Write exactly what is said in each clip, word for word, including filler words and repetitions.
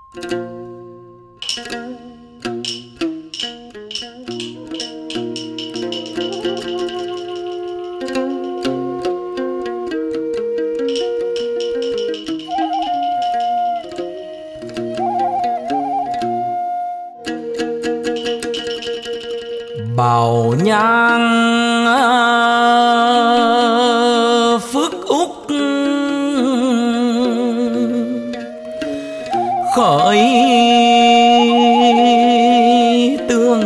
Bảo nhang phước úc khởi tương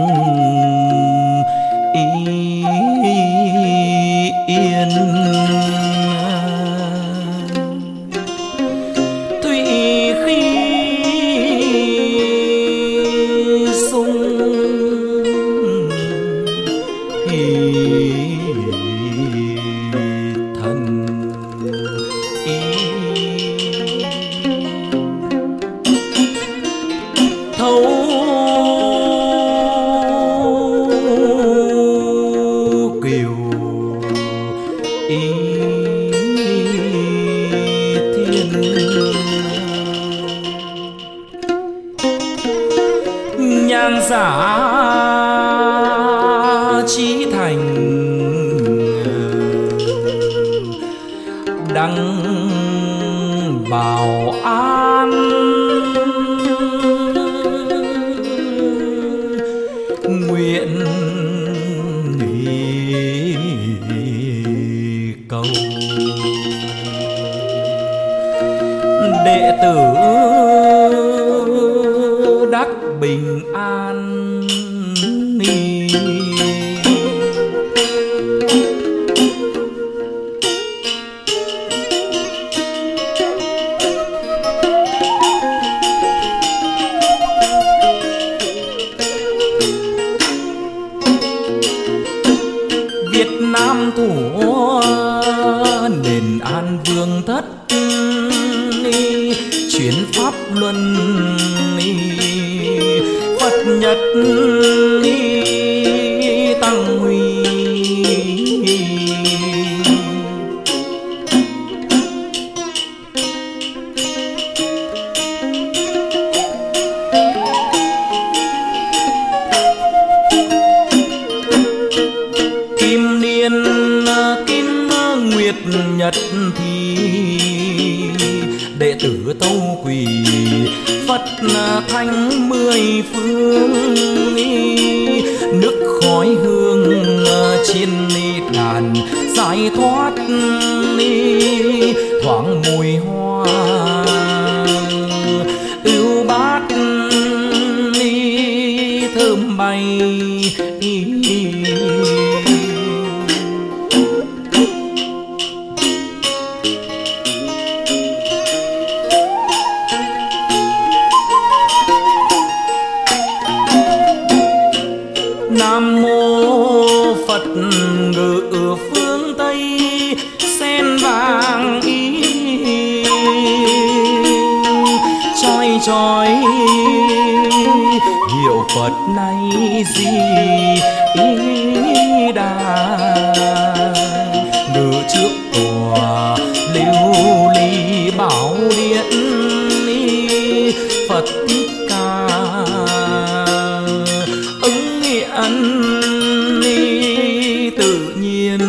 yên, thủy khi sung thần ý thấu kiều ý thiên, nhang giả chí thành đăng bảo an, nguyện cầu đệ tử đắc bình an. Việt Nam thủ nền an vương thất, chuyến pháp luân Phật nhật tăng huy, kim niên kim nguyệt nhật thì đệ tử tâu quỳ Phật thánh mười phương, nước khói hương trên đàn giải thoát thoáng mùi hoa ưu bát thơm bay. Nam mô Phật ngự phương Tây sen vàng ý chói chói hiệu Phật này gì ý đà, ngự trước tòa lưu ly bảo điện Phật Thích Ca ứng hiện tự nhiên.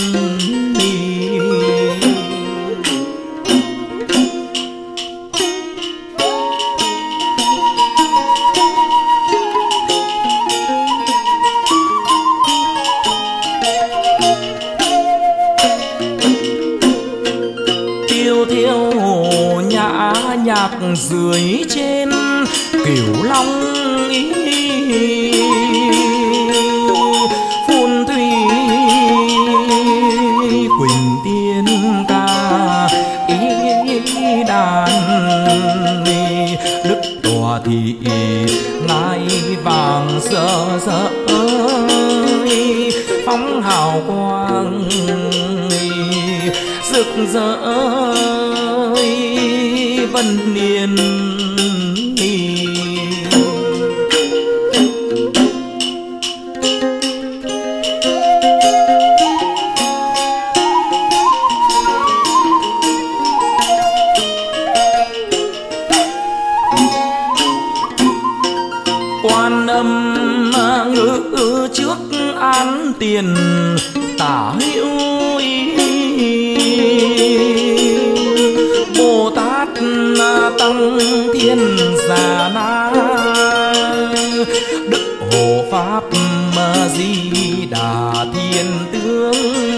Tiêu thiêu nhã nhạc dưới trên Cửu Long ý, phun thủy quỳnh tiên ca ý đàn, đức tòa thị ngai vàng rỡ rỡ phóng hào quang rực rỡ vân niên. tiền tả hữu Bồ Tát Tăng Thiên Già Na Đức Hộ Pháp Di Đà Thiên Tướng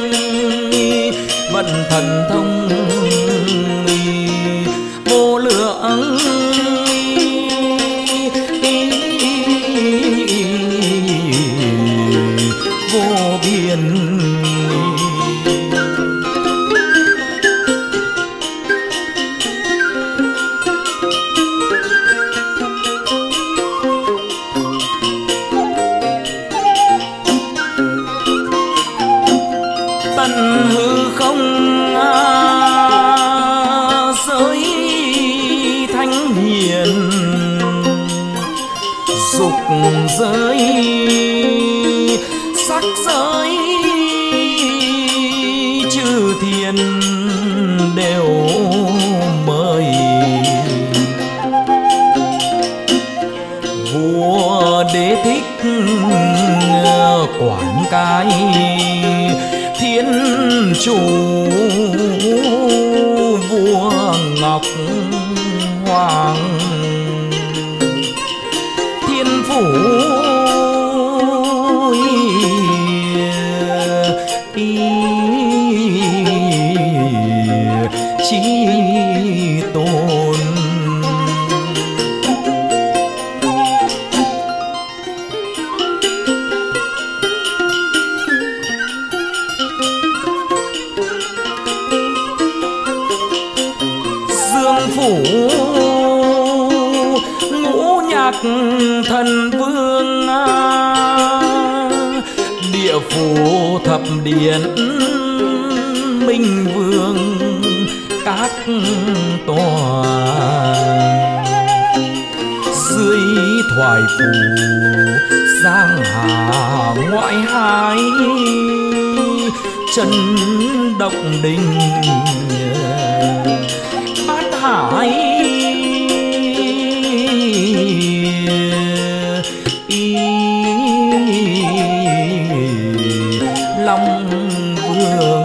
Vận thần thông vô lượng vô biên. Tận hư không giới thánh hiền dục giới sắc giới chư thiên đều mời vua Đế Thích quản cái thiên chủ vua Ngọc Hoàng thiên phủ chí tôn. Dương phủ ngũ nhạc thần vương địa phủ thập điện minh vương các tòa dưới thoại phủ giang hà ngoại hải chân động đình bát hải Long Vương.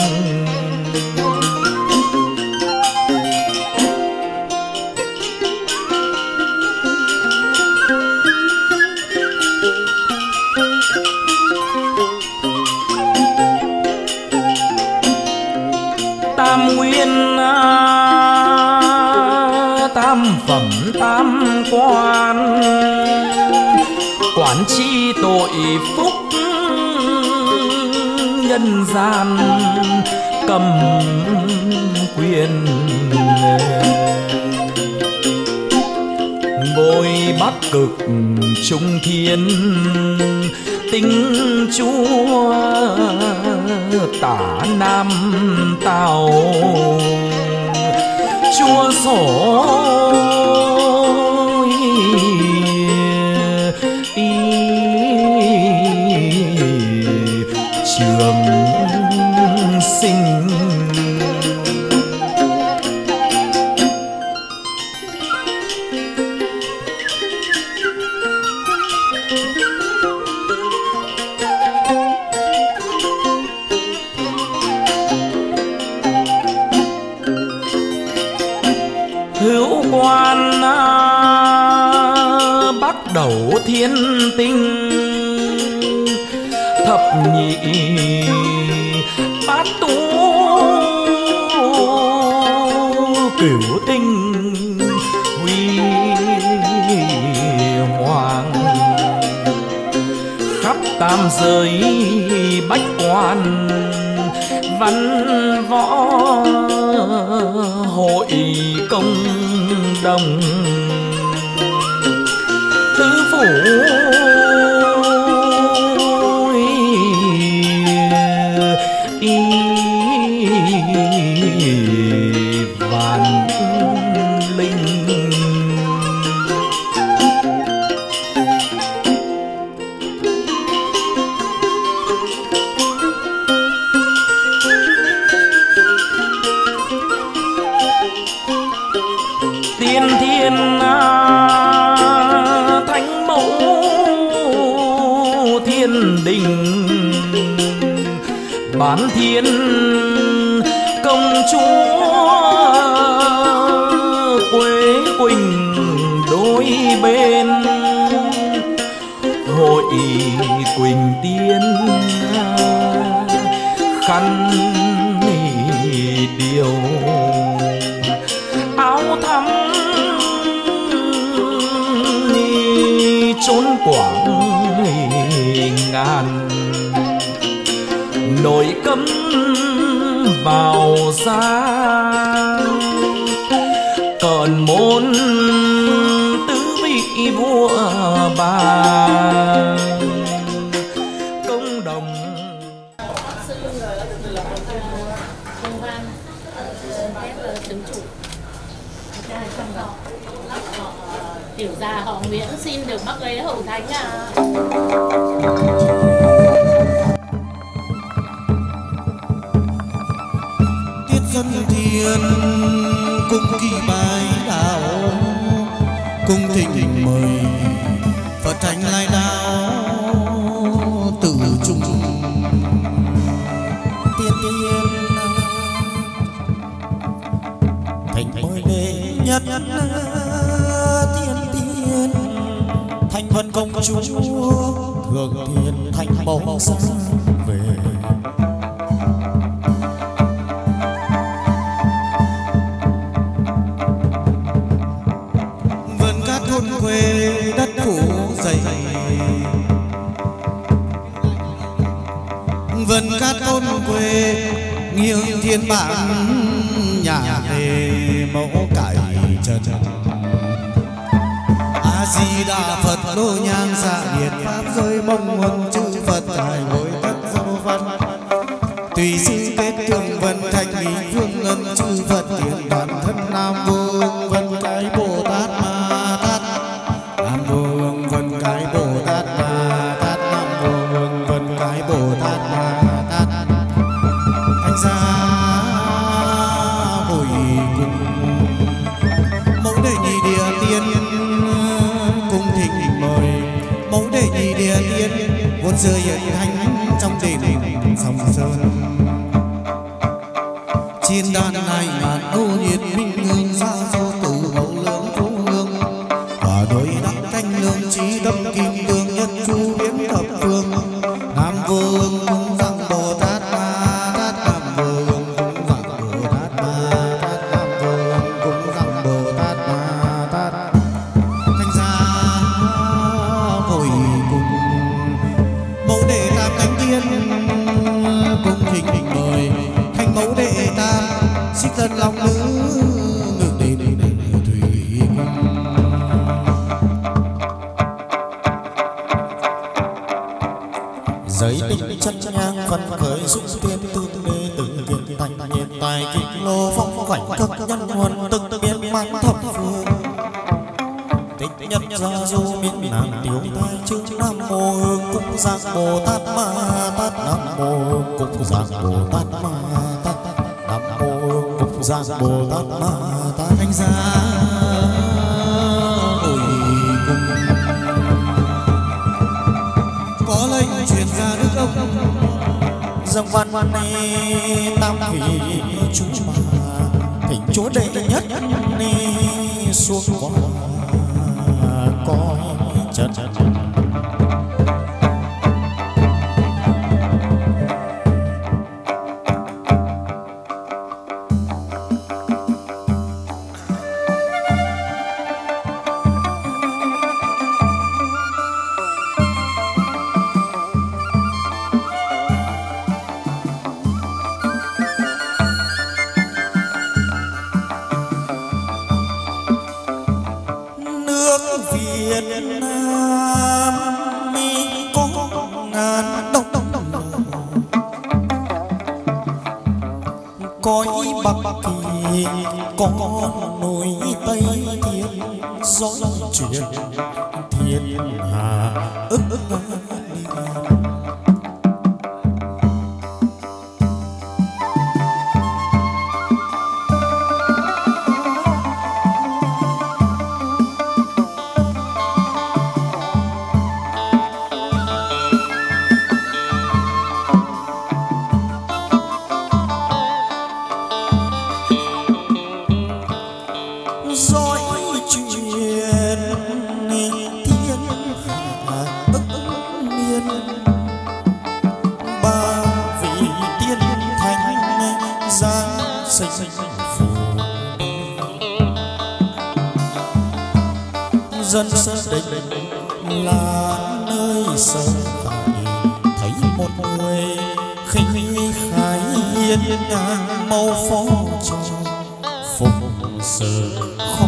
Tam nguyên tam phẩm tam quan quản chi tội phúc nhân gian cầm quyền ngôi Bắc Cực trung thiên tinh chúa tả Nam Tào chúa sổ trường sinh. Hữu quan Bắc Đầu Thiên Tinh thập nhị bát tú cửu tinh huy hoàng khắp tam giới bách quan văn võ hội công đồng tứ phủ vạn linh. Tiên thiên thánh mẫu thiên đình Doãn Thiên công chúa Quế Quỳnh đôi bên, hội Quỳnh Tiên khăn điều áo thắm trốn quảng ngàn, nổi cấm vào xa còn môn tứ vị vua bà công đồng. Tiểu gia họ Nguyễn xin được bắc ghế hậu thánh à. Tiết dân thiên cung kỳ bài đạo, cung thỉnh mời Phật thánh lai đạo tự trung tiên tiên thành mời đệ nhất tiên tiên thành vân công chúa thượng thiên thành bóng sáng về. Vườn cát thôn quê đất phủ dày, vườn cát thôn quê nghiêng thiên bản nhà về mẫu cải trần. A Di Đà Phật đô nhang dạ điện pháp rơi mong nguồn chư Phật cải ngồi tất dấu văn. Tùy sư kết thương vân thành ý phương ngân chư Phật tiền đoàn thân Nam Vương vân cái Bồ Tát Ma Tát. Nam Vương vân cái Bồ Tát Ma Tát. Nam Vương vân cái Bồ Tát Ma Tát. Thành ra hồi cùng mẫu đệ nhị địa tiên cung thỉnh mời mẫu đệ nhị địa tiên vốn rơi hiện thánh trong đền sông sơn. Chiên đàn này màn ô nhiệt minh hương sao vô tử mẫu lưỡng phú hương và đôi đắc canh lương trí tâm kim tương nhất chu biến thập phương. Nam Vương cũng rằng Bồ Tát Ma Tát. Nam Vương cũng rằng Bồ Tát Ma Tát. Nam Vương cũng rằng Bồ Tát Ma Tát. Thành ra hồi cùng mẫu đệ tam cánh tiên cùng thỉnh mời thành mẫu đệ tam xích tân long nữ ngự đến thủy cung. Giấy tích chân nhang phân khởi xúc tiên tư đê tự kiện thành hiện tài kịch lô phong khoảnh cực nhân nguồn từng biến mang thập phương. Tích nhất gia du miên nàng tiểu thai chữ Nam Mô Hương Cung Giang Bồ Tát Ma Tát. Nam Mô Hương Cung Giang Bồ Tát Ma Tát. Nam Mô Hương Cung Giang Bồ Tát Ma Tát. Thành ra hồi cùng có lệnh truyền ra đức ông dòng văn văn này tam vị chú bà thỉnh chúa đệ nhất ni xuống qua coi chân. Việt Nam mi có ngàn đông cõi Bắc Kỳ có núi Tây Thiên dõi truyền thiên hà ức ức giáng sinh phù dân sơn định là nơi sở tại thấy một người khinh khái hiên ngang màu phó cho phục sự khó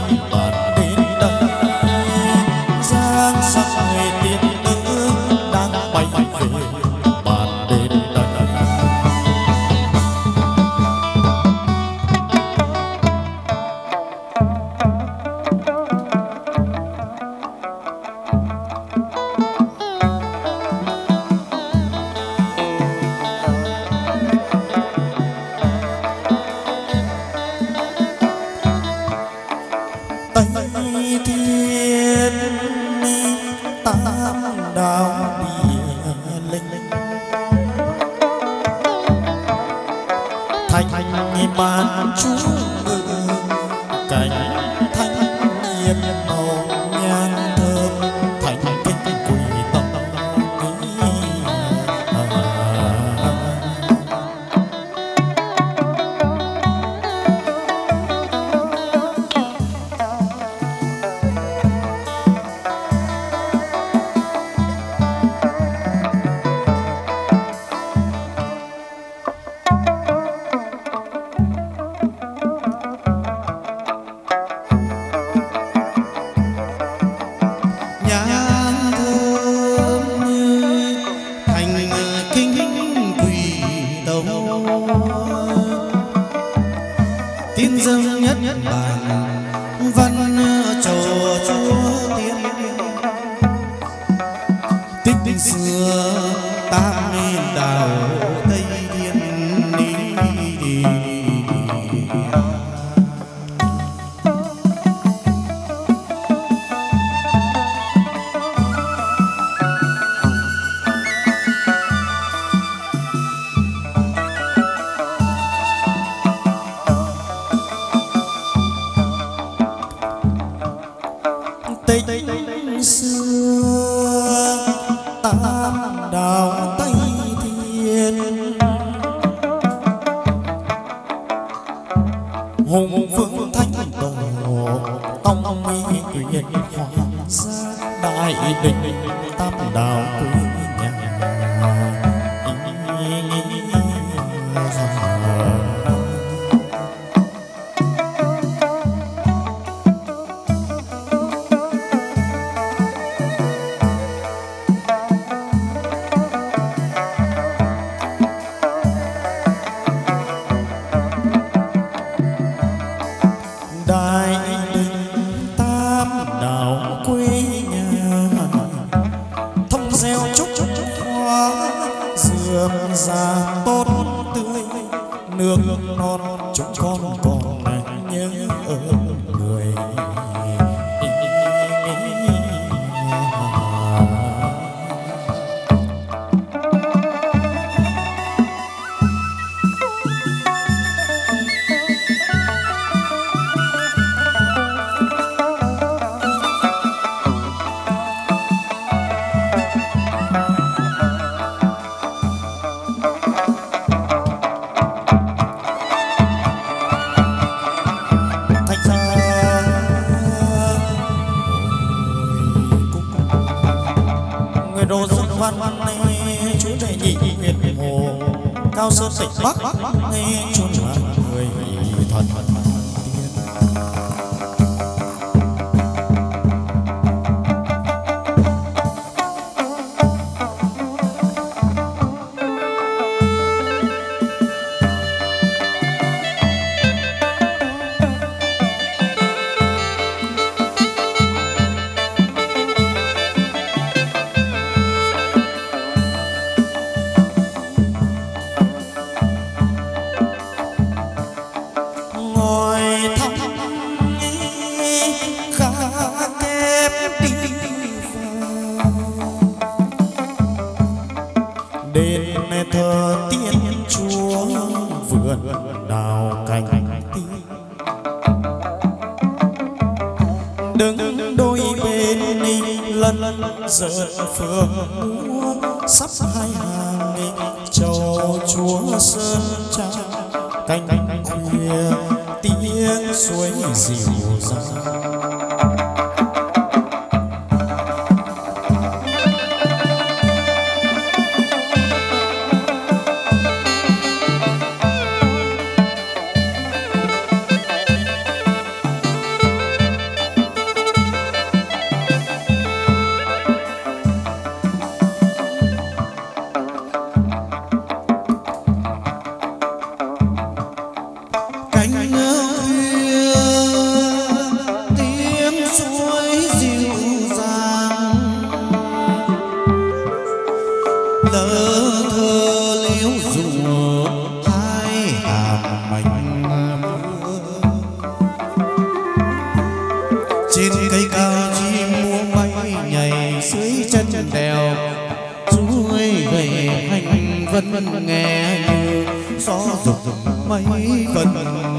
bạn đến đây giang sắc người tiên nữ đang bay về bạn đến đây. Tây thiên tam đào địa linh thành ban chúa ngự cảnh thanh yên màu nhang thơm thành kinh quỷ tông nhang thơm thành kinh quỷ tông tiên dâng nhất bản văn trò chúa tiên tích xưa tam niên đào tây thiên đi. Tích xưa tam đào tây thiên hùng vương thánh tổ tông mỹ quyền hoàng gia đại định tam đào quê nhà. Đại định tam đào quê nhà thông gieo trúc hoa dườm già tốt tươi nước non chúng con còn nhớ ơn người. Đồ dương văn nghe chú đệ nhị huyền hồ cao sơn tịnh bắc nghe chốn là người thần đền thờ tiên chúa vườn đào cành tiên đứng đôi bên lần dợn phượng múa sắp hai hàng châu chúa sơn trang canh khuya tiếng suối dịu dàng. trên cây cao chim múa bay nhảy dưới chân đèo chuối gầy hành vân nghe như gió rục mấy phần.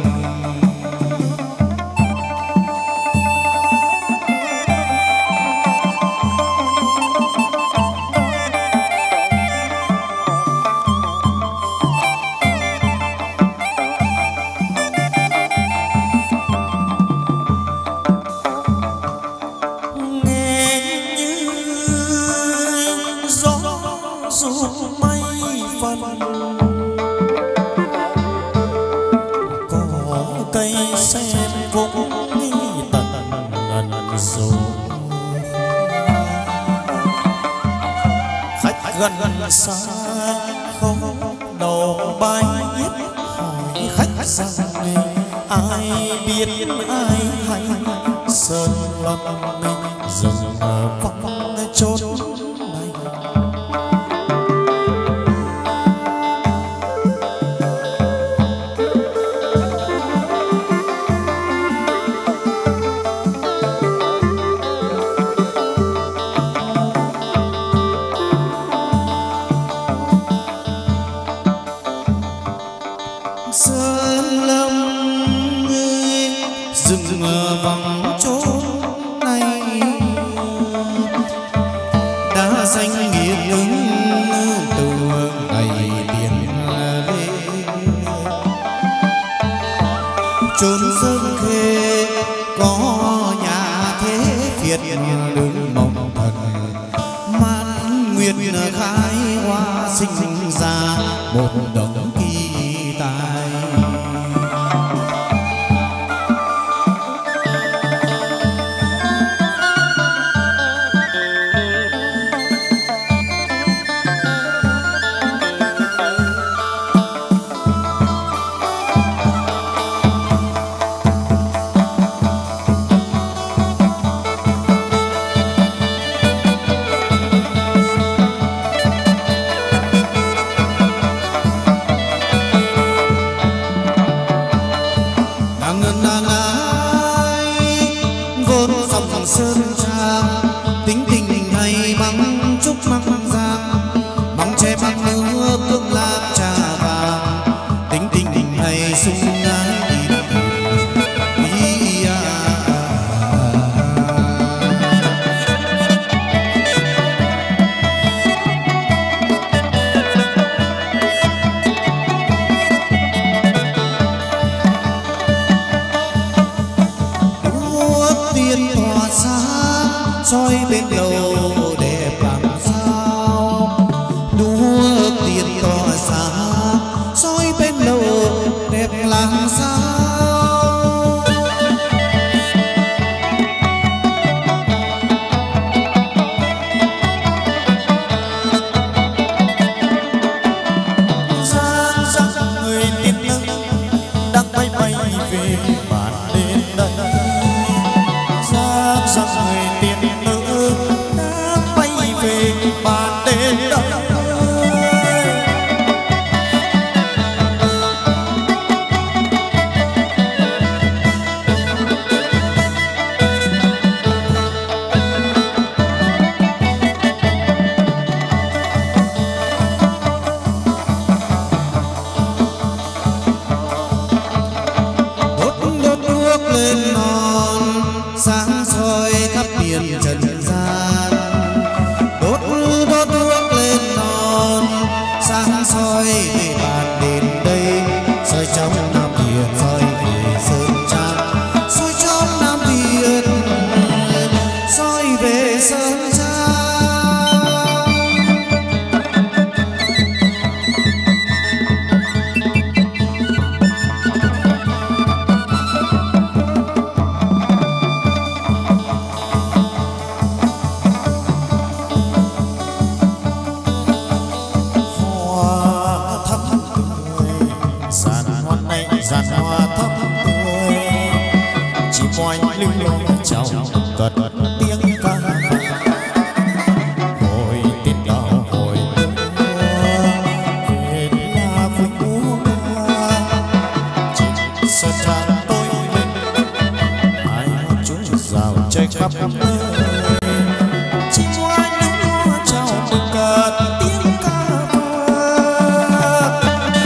Gần gần xa không đầu bay biết hỏi khách rằng ai biết ai hay sơn lâm mình dừng vắng chốn này. Sơn lâm rừng vắng chốn này đã danh nghiêng ứng từ ngày tiền lê. Chốn sơn khê có nhà thế Việt đứng mộng thần man nguyệt khai hoa sinh ra một đấng kỳ tài. Sơn trang tính tình hay mắng trúc măng giang măng tre măng nước tương lạc trà vàng tính tình hay sung ái soi bên đầu đẹp làm sao đua tiền tỏ xa soi bên đầu đẹp làm sao. Giang giang người tiên nữ đang bay bay về bản đêm đây. Giang giang người tiên về bàn đêm đó. Đốt đốt đuốc lên non sáng soi khắp miền trần gian. Đốt đốt đuốc lên non sáng soi về bàn đền đây soi trong Nam Việt soi về Sơn Trang soi trong Nam Việt soi về Sơn Trang. khắp nơi. Chim hoa nhúa chào mừng cả tiếng ca vang.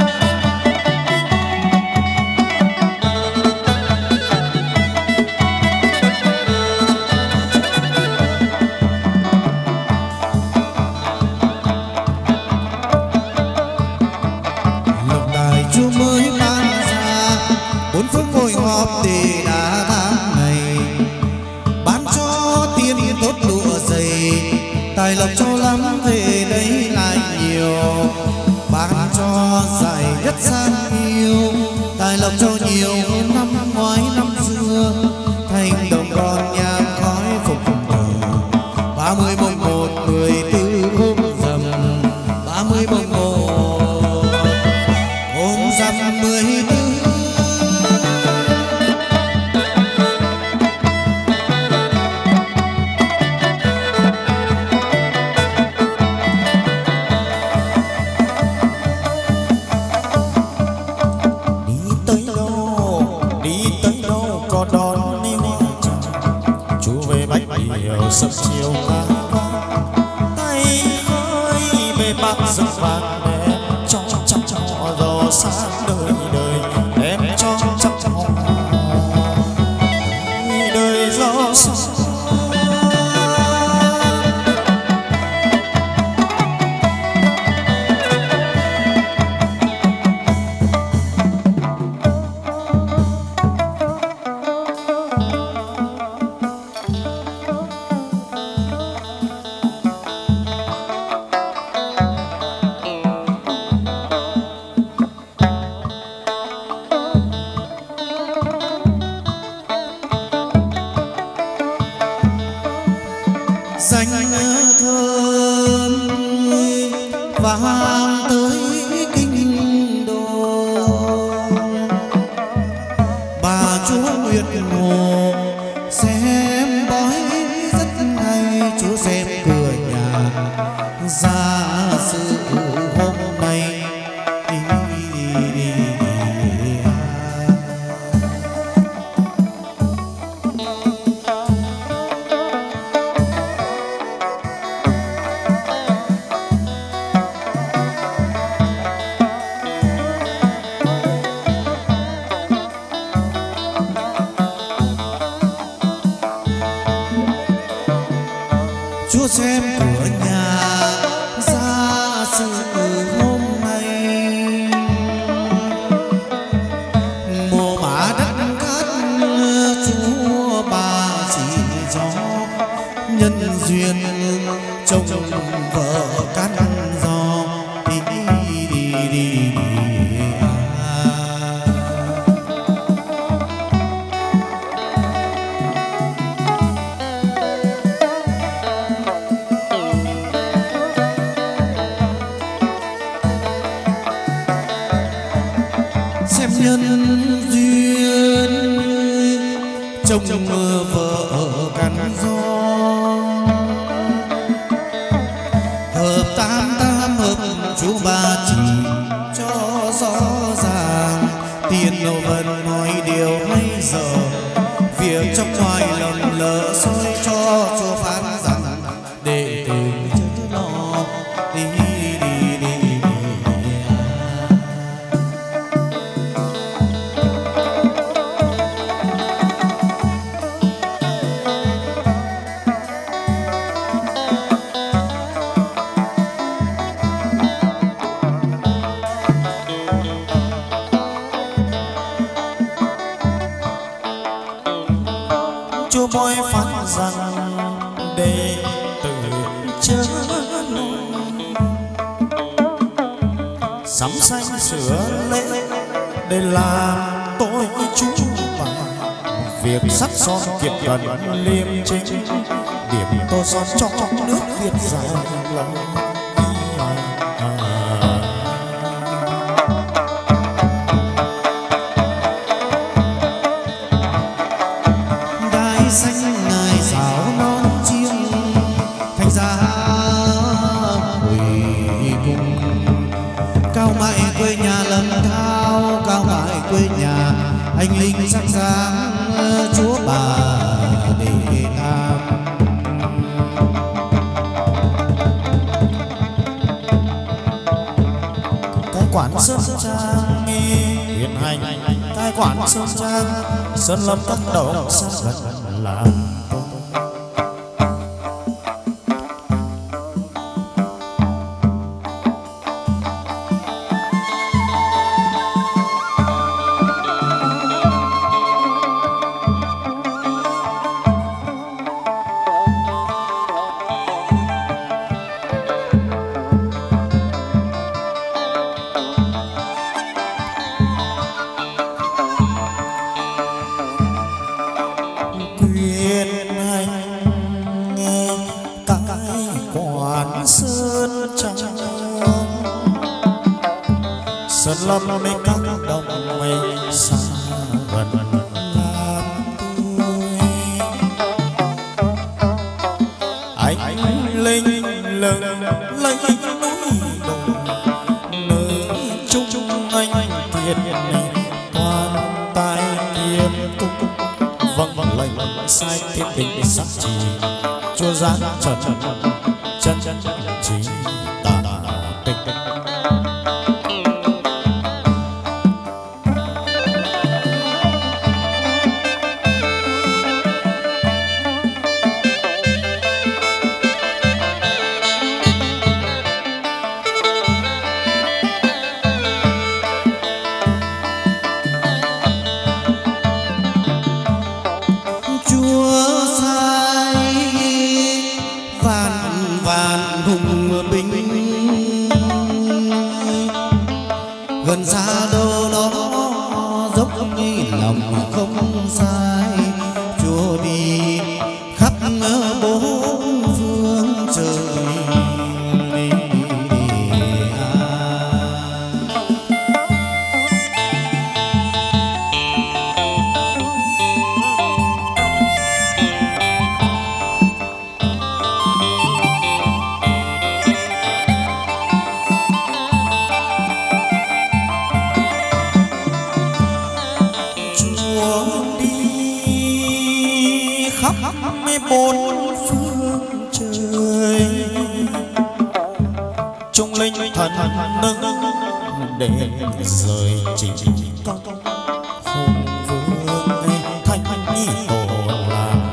Lộc đài chúa mới ban ra, bốn phương ngồi họp để đã tháng này, bán cho tiên tốt lụa dày, tài lộc cho lắm về đây lại nhiều, bán cho dài nhất gian yêu, tài lộc cho nhiều hơn năm ngoái năm xưa, thành đồng còn nhang khói phục thờ. Ba mươi mùng một mười tư hôm rằm, ba mươi mùng một hôm rằm mười tư. Sập chiều ca vang, tay khơi về bắc rừng vàng đem cho trăm họ gió sáng đời đời, đem cho trăm họ đời gió sáng. Danh thơm vang tới kinh đô, bà chúa Nguyệt Hồ xem bói rất hay, chúa xem cửa nhà ra sự hôm nay. Đi, đi, đi, đi. Chúa xem cửa nhà ra sự hôm nay, mùa mã đất cát chúa bà chỉ cho nhân duyên chồng vợ căn gió. Đi đi đi đi xem nhân duyên chồng vợ căn gió, hợp tam tam hợp chú ba chỉ cho rõ ràng, tiền đâu vần mọi điều hay giờ, việc trong ngoài lầm lỡ soi cho chúa phán rằng để từ chớ lo. Đi đi đi đi. Chúa bói phán rằng để tự chớ lo, sắm xanh sửa lễ để làm tôi chú bà, việc sắc son kiệt cần liêm chính, điểm tô son cho nước Việt dài lòng. Xanh ngài giáo non chiêng thành ra hồi cùng, cao mãi quê nhà Lâm Thao, cao mãi quê nhà anh linh sắc dáng chúa bà để ta. sơn trang sơn lâm các đầu xa gần là lâm mấy các đồng mây xa gần làm tôi anh linh lừng lấy núi đồi nơi chung anh thiệt toàn tay kiếm tung vâng vâng lệnh sai thiết định sắc chỉ chúa giáng trần chân chân chỉ tà tịch gần xa đâu đó dốc như lòng không sai chúa đi khắp bốn phương trời bốn phương trời trung linh thần nâng để rời chỉ công hùng vương thanh nhi tổ làm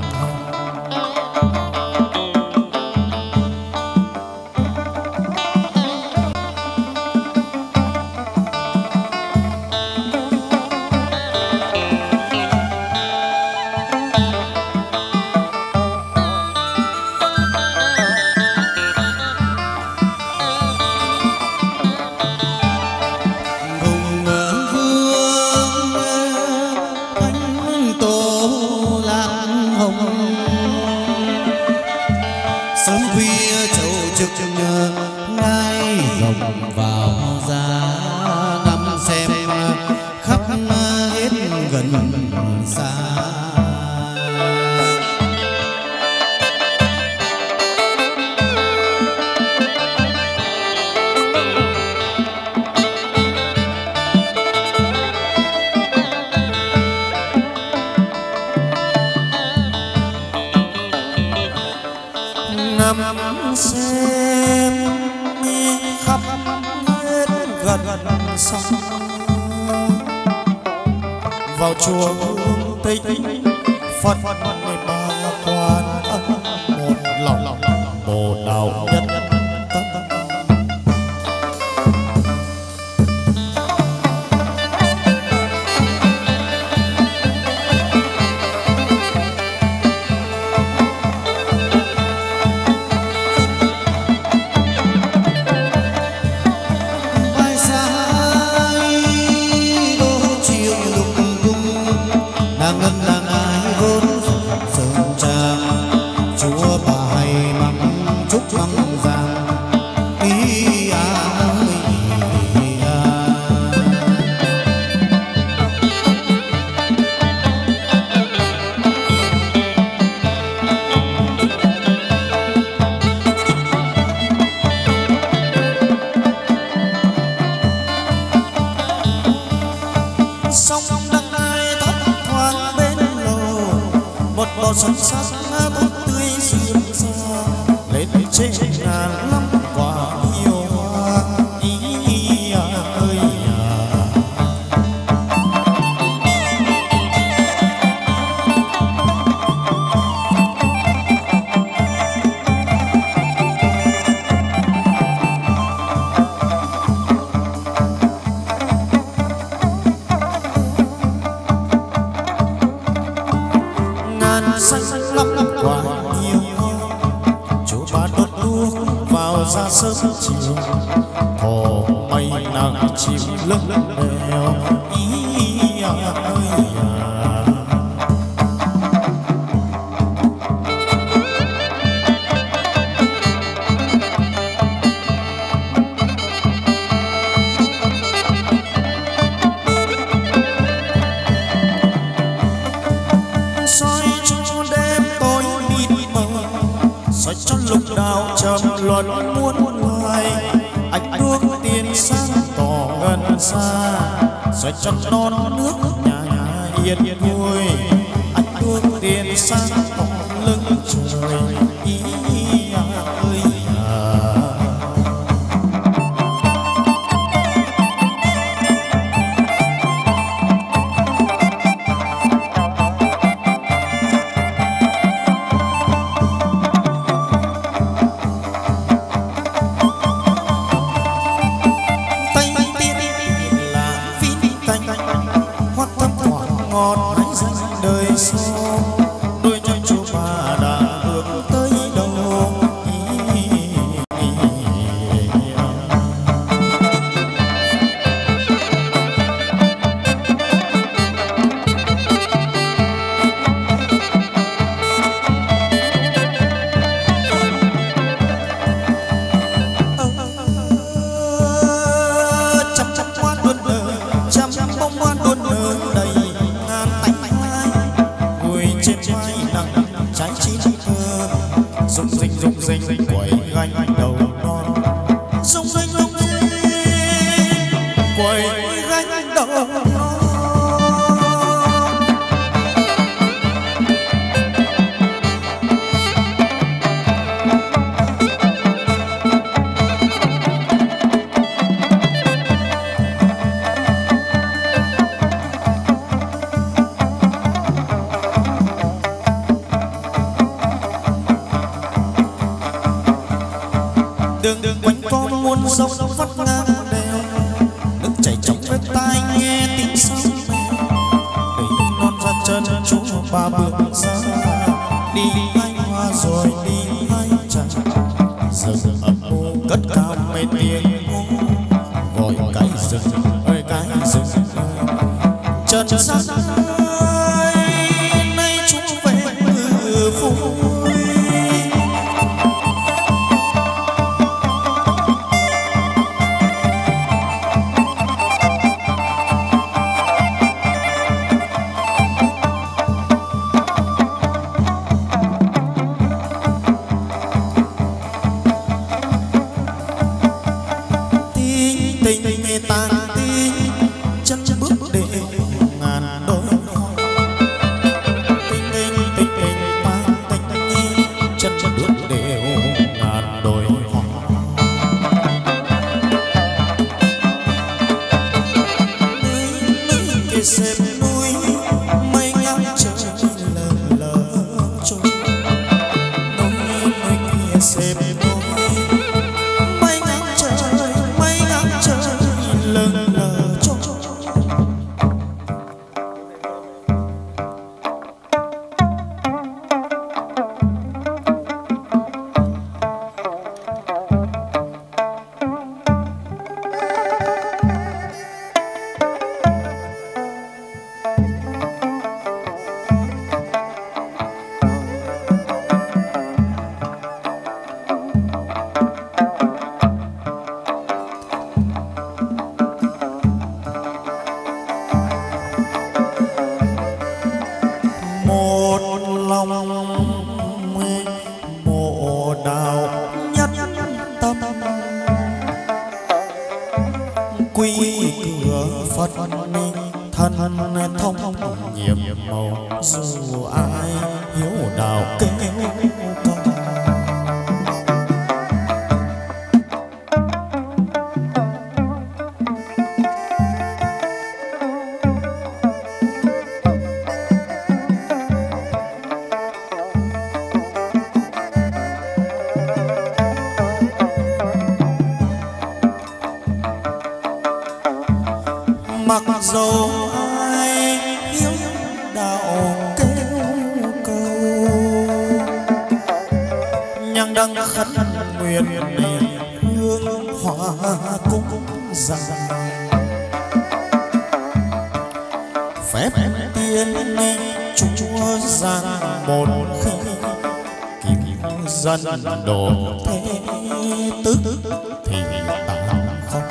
sớm khuya châu trực ngai rồng vào ra ngắm xem khắp hết gần xa ngắm xem khắp hết gần xa vào chùa Hương Tích Phật ba quan âm một lòng bồ đạo nhất tâm. Bò sắn sắc tốt tươi xiêm xa lên trên ngàn năm quả yêu hoa ý à ơi à. xanh lắm quá nhiều hoa. Chú ba đốt đuốc vào ra sớm chiều, hồ mây nắng chim lưng bèo ý à ơi à. Luận muôn loài ánh đuốc tiên sáng tỏ gần xa, xoay chân non nước nhà nhà yên vui. Ánh đuốc tiên sáng tỏ lưng trời ý à ơi à. mặc dầu ai hiếu đạo kêu cầu. nhang đăng khấn nguyện hương hoa cúng dâng phép tiên chúa giang một khi kim dân đổ thế tức thì tạm không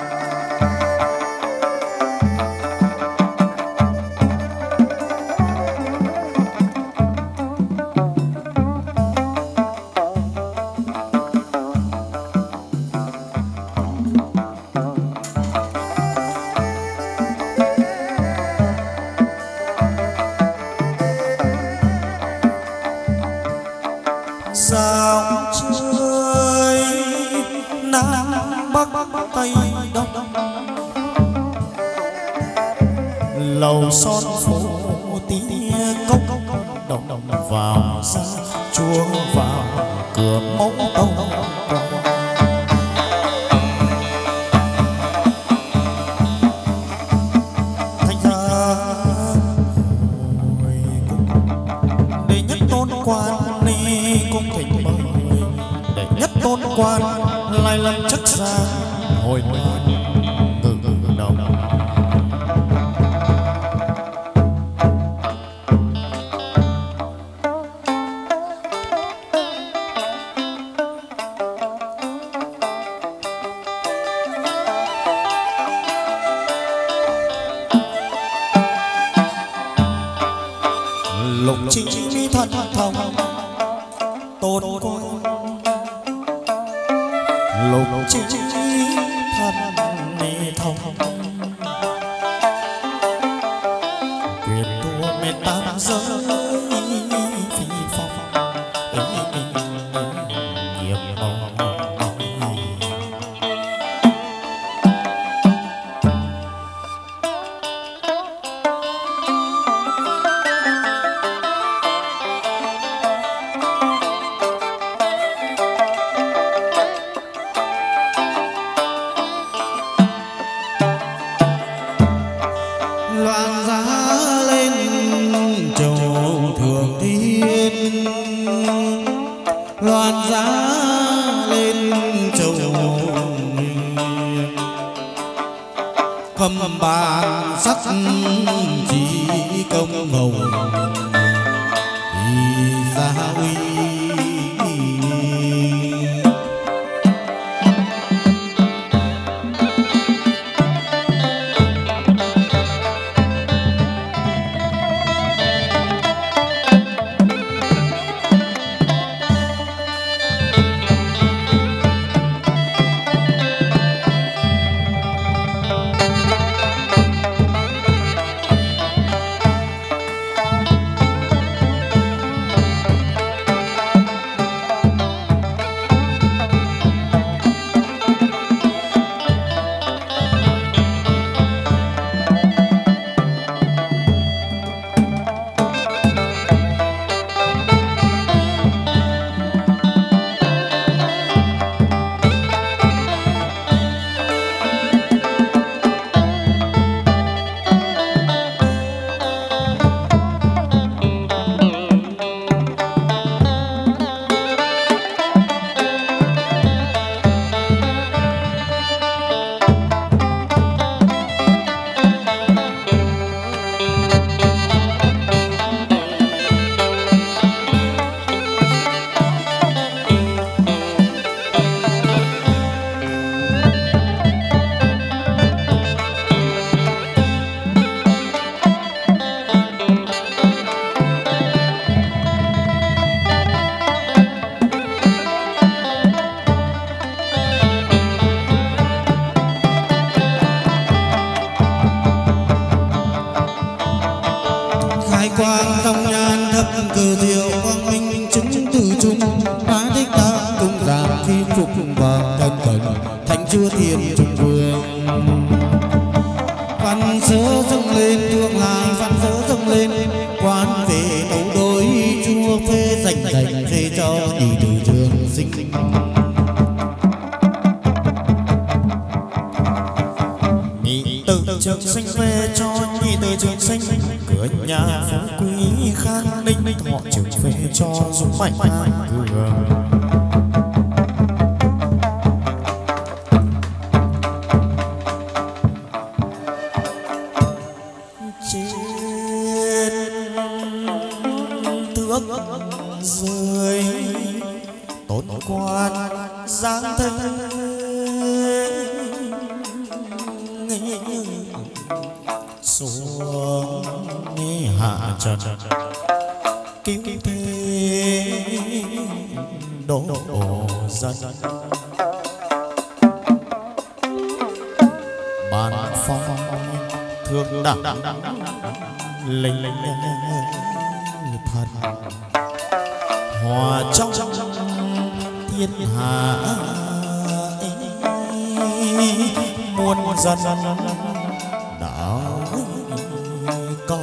lầu son phố tía cốc đồng vào ra chúa vào cửa mẫu tông thành ra hồi cung để nhất tôn quan ni cung thỉnh mời để nhất tôn quan lại lâm chắc ra hồi từ đầu lục chính thân thông tôn quan lục chính thân thông quyền tua mẹ tam giới phi phong nghiệp mong loạn giá lên châu thượng thiên loạn giá lên châu cầm bàn sắc chỉ công hồng thì gia uy quang trong nhan thấp cờ diệu quang minh chứng từ trung bá thích ta cung giảm khi phục vào thân cận thành chúa thiên trung vương văn sớ dâng lên tương lai văn sớ dâng lên quan về đấu đối chúa phê dành dành phê cho nhị từ trường sinh nhị từ trường sinh phê cho nhị từ trường sinh cửa nhà phú quý khang ninh họ trường phê cho dũng mạnh cường tốt quan giang thế xuống hạ trần cứu thế đổ dân bàn phong thương đẳng linh thần hòa trong thiên hạ muôn dân đạo cầu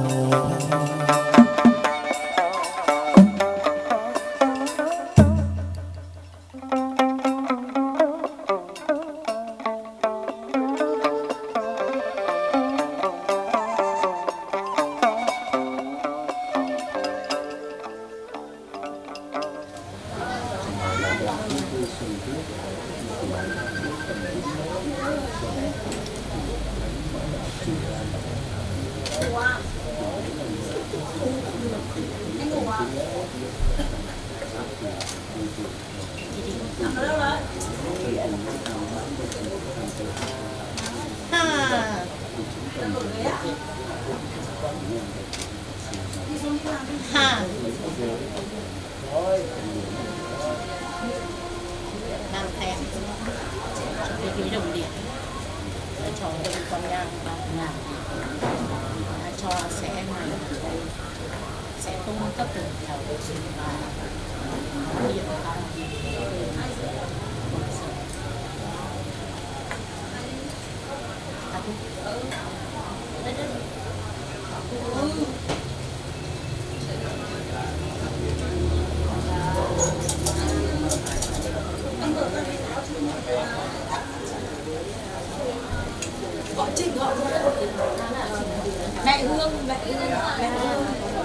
mẹ Hương, mẹ Hương, mẹ Hương.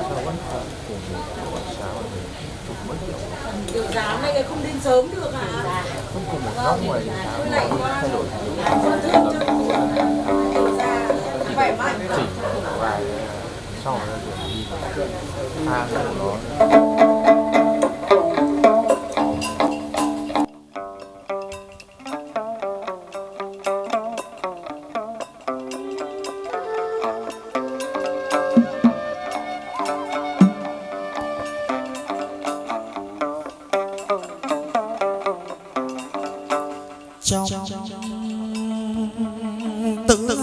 Tiểu giá này cái không đến sớm được hả? Không cùng một góc ngoài Tôi lại qua thay đổi thương cho tiểu giá khỏe mạnh. chỉnh vài sau đó rồi đi tha của nó. trong tứ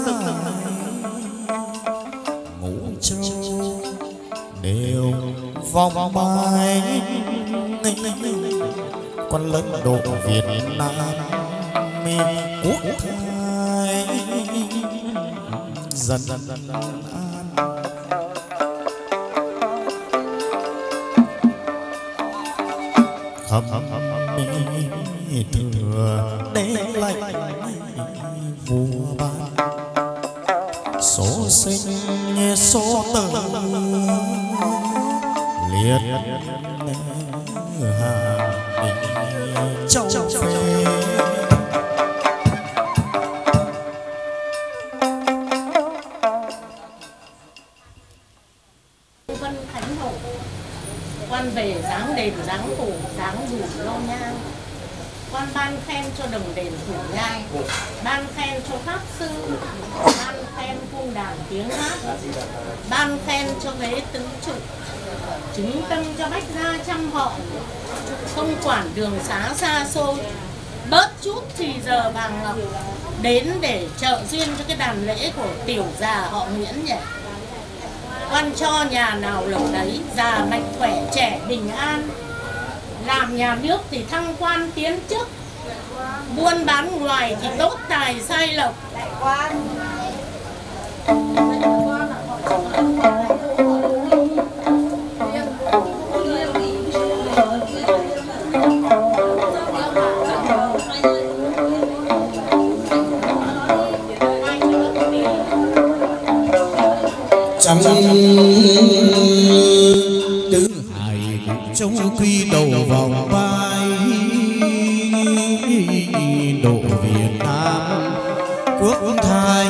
ngũ châu đều vòng bài quan lớn độ Việt Nam quốc thái dần an khắp thừa đế lệnh vua ban số sinh số tử liệt hà châu phê Vân Khánh Hậu quan về dáng đền dáng phủ dáng dù lo nhang, quan ban khen cho đồng đền thủ nhai, ban khen cho pháp sư, ban khen cung đàn tiếng hát, ban khen cho ghế tứ trụ, chứng tâm cho bách gia trăm họ, không quản đường xá xa xôi, bớt chút thì giờ vàng ngọc, đến để trợ duyên cho cái đàn lễ của tiểu già họ Nguyễn nhỉ. Quan cho nhà nào lộc đấy, già mạnh khỏe trẻ bình an, làm nhà nước thì thăng quan tiến chức, buôn bán ngoài thì tốt tài sai lộc. trong tứ hải châu quy đầu vòng vai độ Việt Nam quốc thái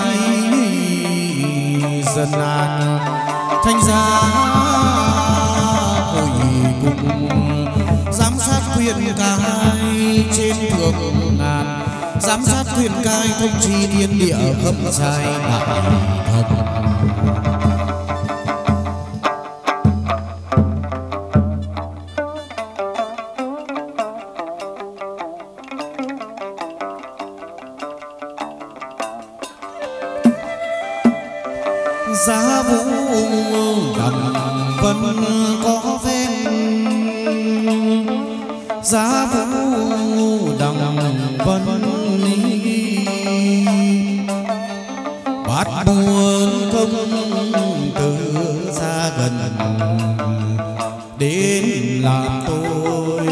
dân an thanh giá hội cùng giám sát thuyền cai trên thượng ngàn, giám sát thuyền cai thông chi thiên địa khâm sai đại thần. Giá vũ đầm vân có ven, giá vũ đầm vân bát buồn công từ xa gần đến làm tôi.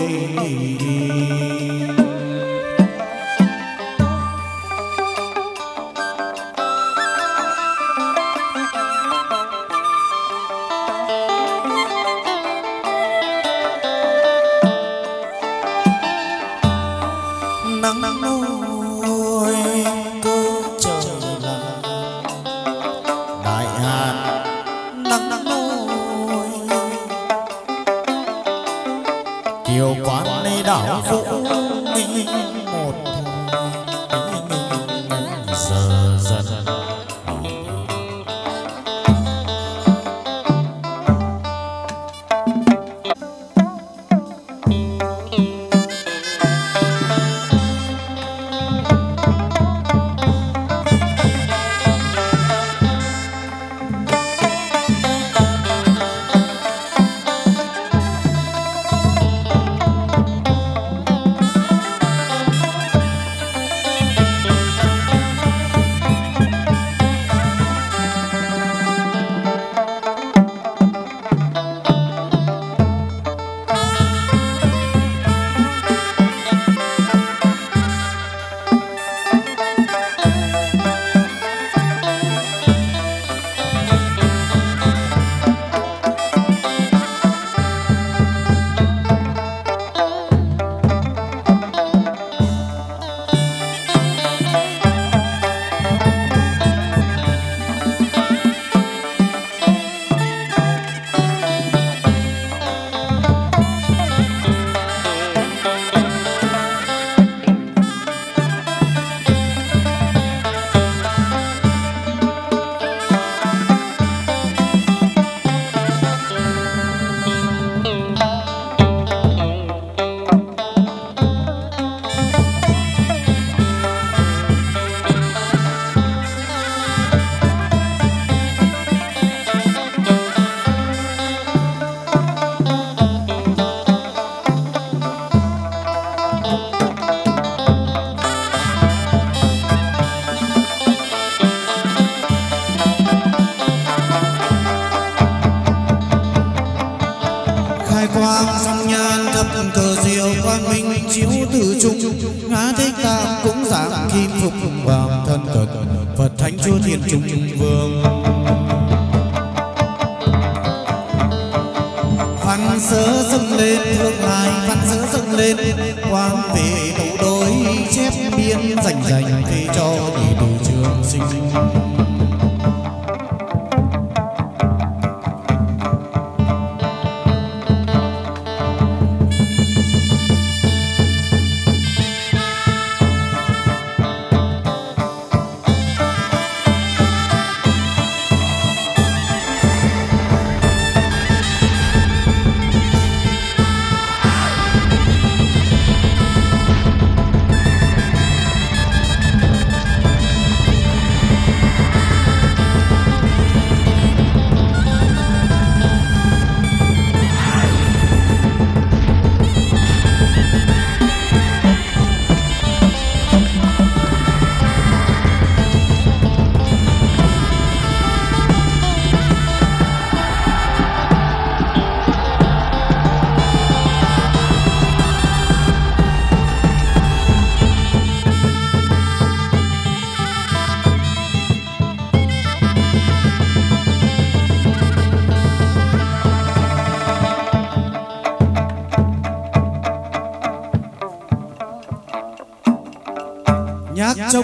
nhạc trông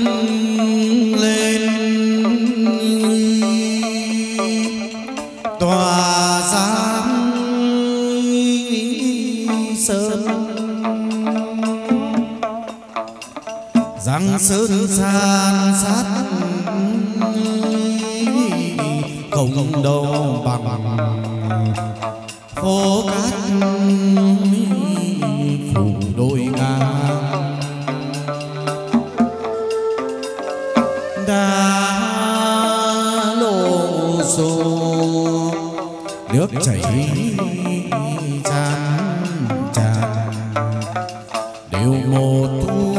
lên tỏa sáng sân sơn Giang sơn san sát không đâu bằng phố cát phủ đôi ngang đá lô xô nước chảy tràn tràn đều một thu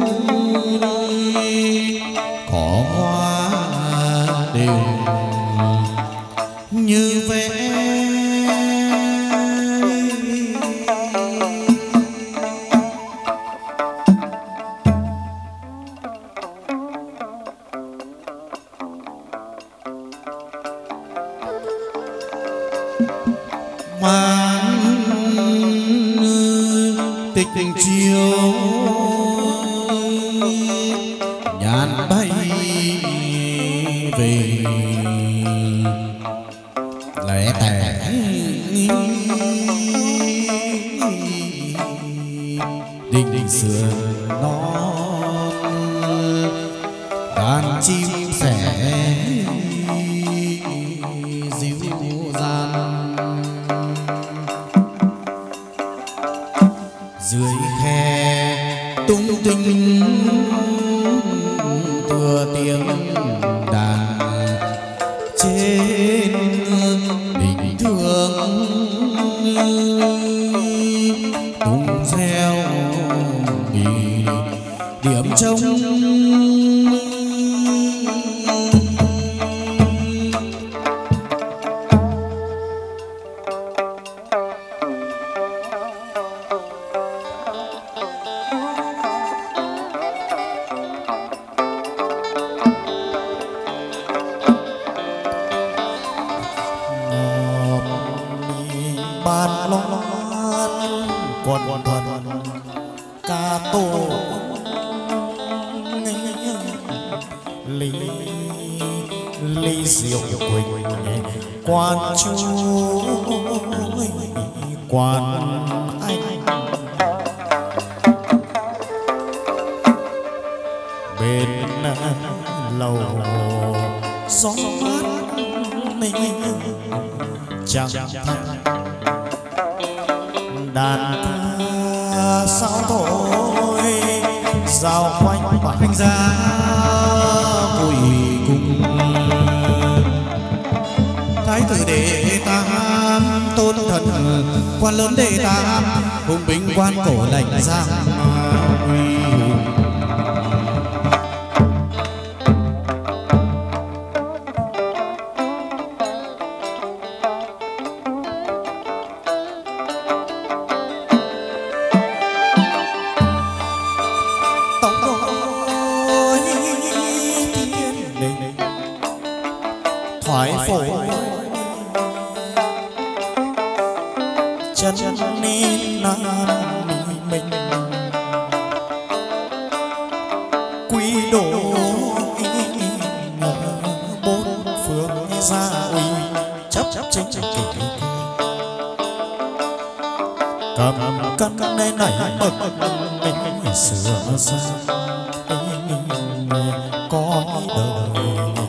cỏ hoa đều như vẽ mang tịch tình chiều nhàn bay về lẻ tẻ đình đình sườn non đàn chim sẻ dịu dàng dưới khe tung tinh tựa tiếng đàn trên đỉnh thượng tung reo bị điểm trống ban loan quần thuần ca tô ly ly rượu quỳnh quan chú quan anh bên lầu gió mát chẳng thanh đàn ca sao thôi giao quanh bãi ra cùi cùng thái tử đệ tam tôn thần quan lớn đệ tam hùng binh quan cổ lệnh giang uy thoái phổ chân nên nam mình quy độ bốn phương gia uy chấp chính kỷ cầm cân nên nảy bậc mình sửa ra có đời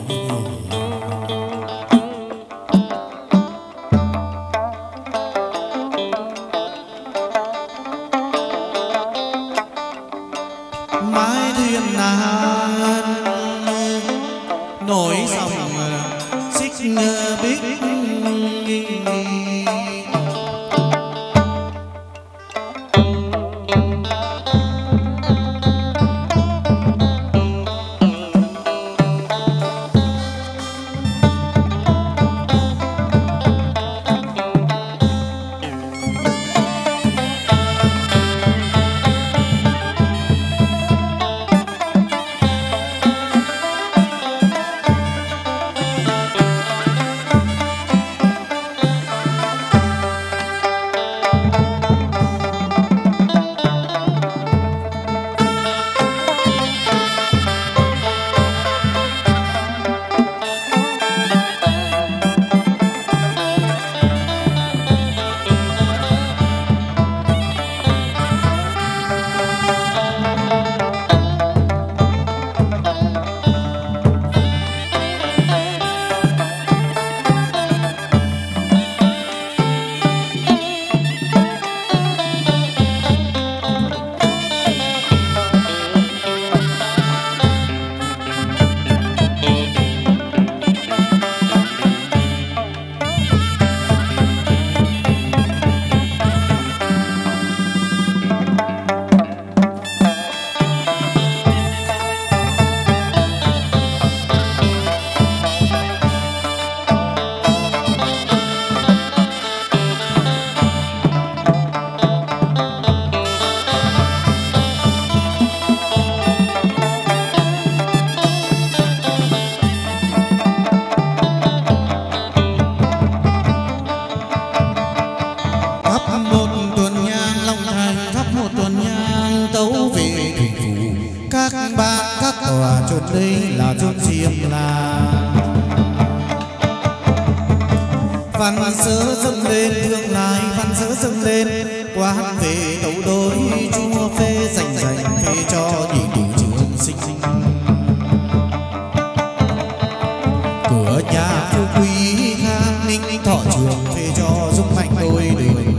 mái thuyền nan nổi dòng xích bích hành thắp một tuần nhang tấu về thủy phủ. Các bạn các tòa chốn đây là chốn riêng làng. Văn sớ dâng lên thương lại, văn sớ dâng lên quán về tấu đối chúa phê dành dành phê cho nhị tỷ trường sinh. Cửa nhà phú quý khang ninh thọ trường phê cho giúp mạnh đôi đường.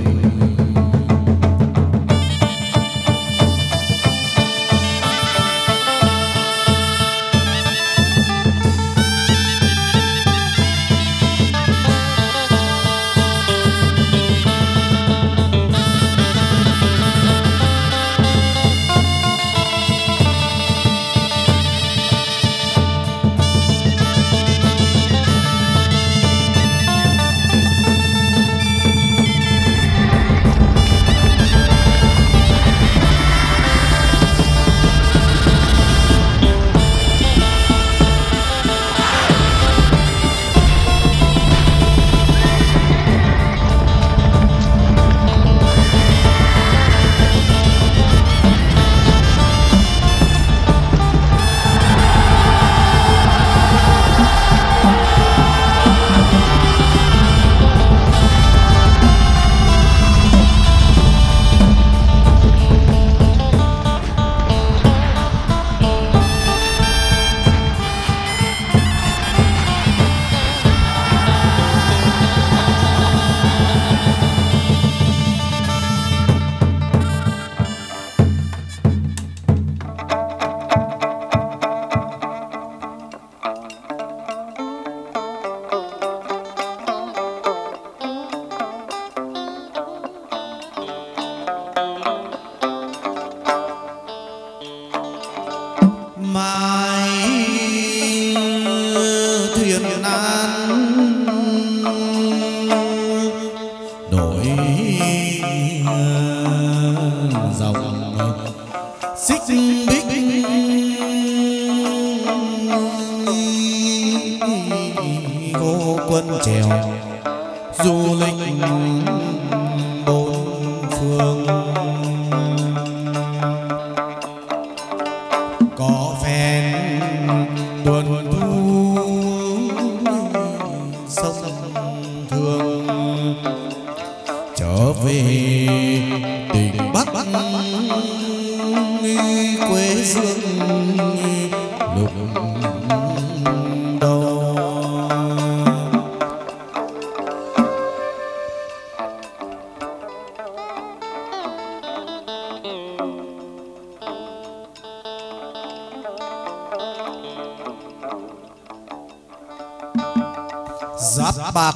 Giáp bạc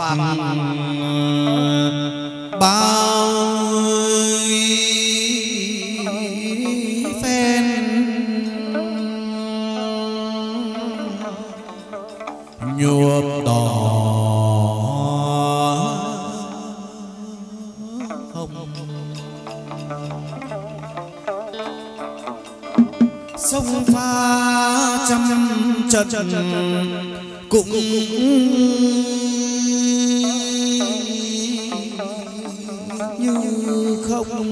bao phen nhuộm đỏ hồng, sông pha trăm trận cũng như không.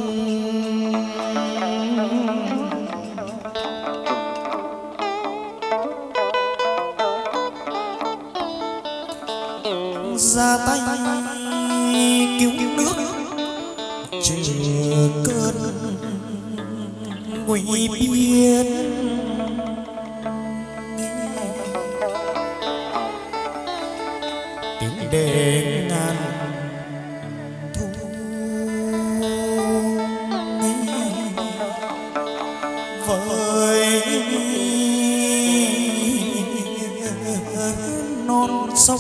Ra tay cứu nước trừ cơn nguy biên, tiếng đền ngàn thu với non sông.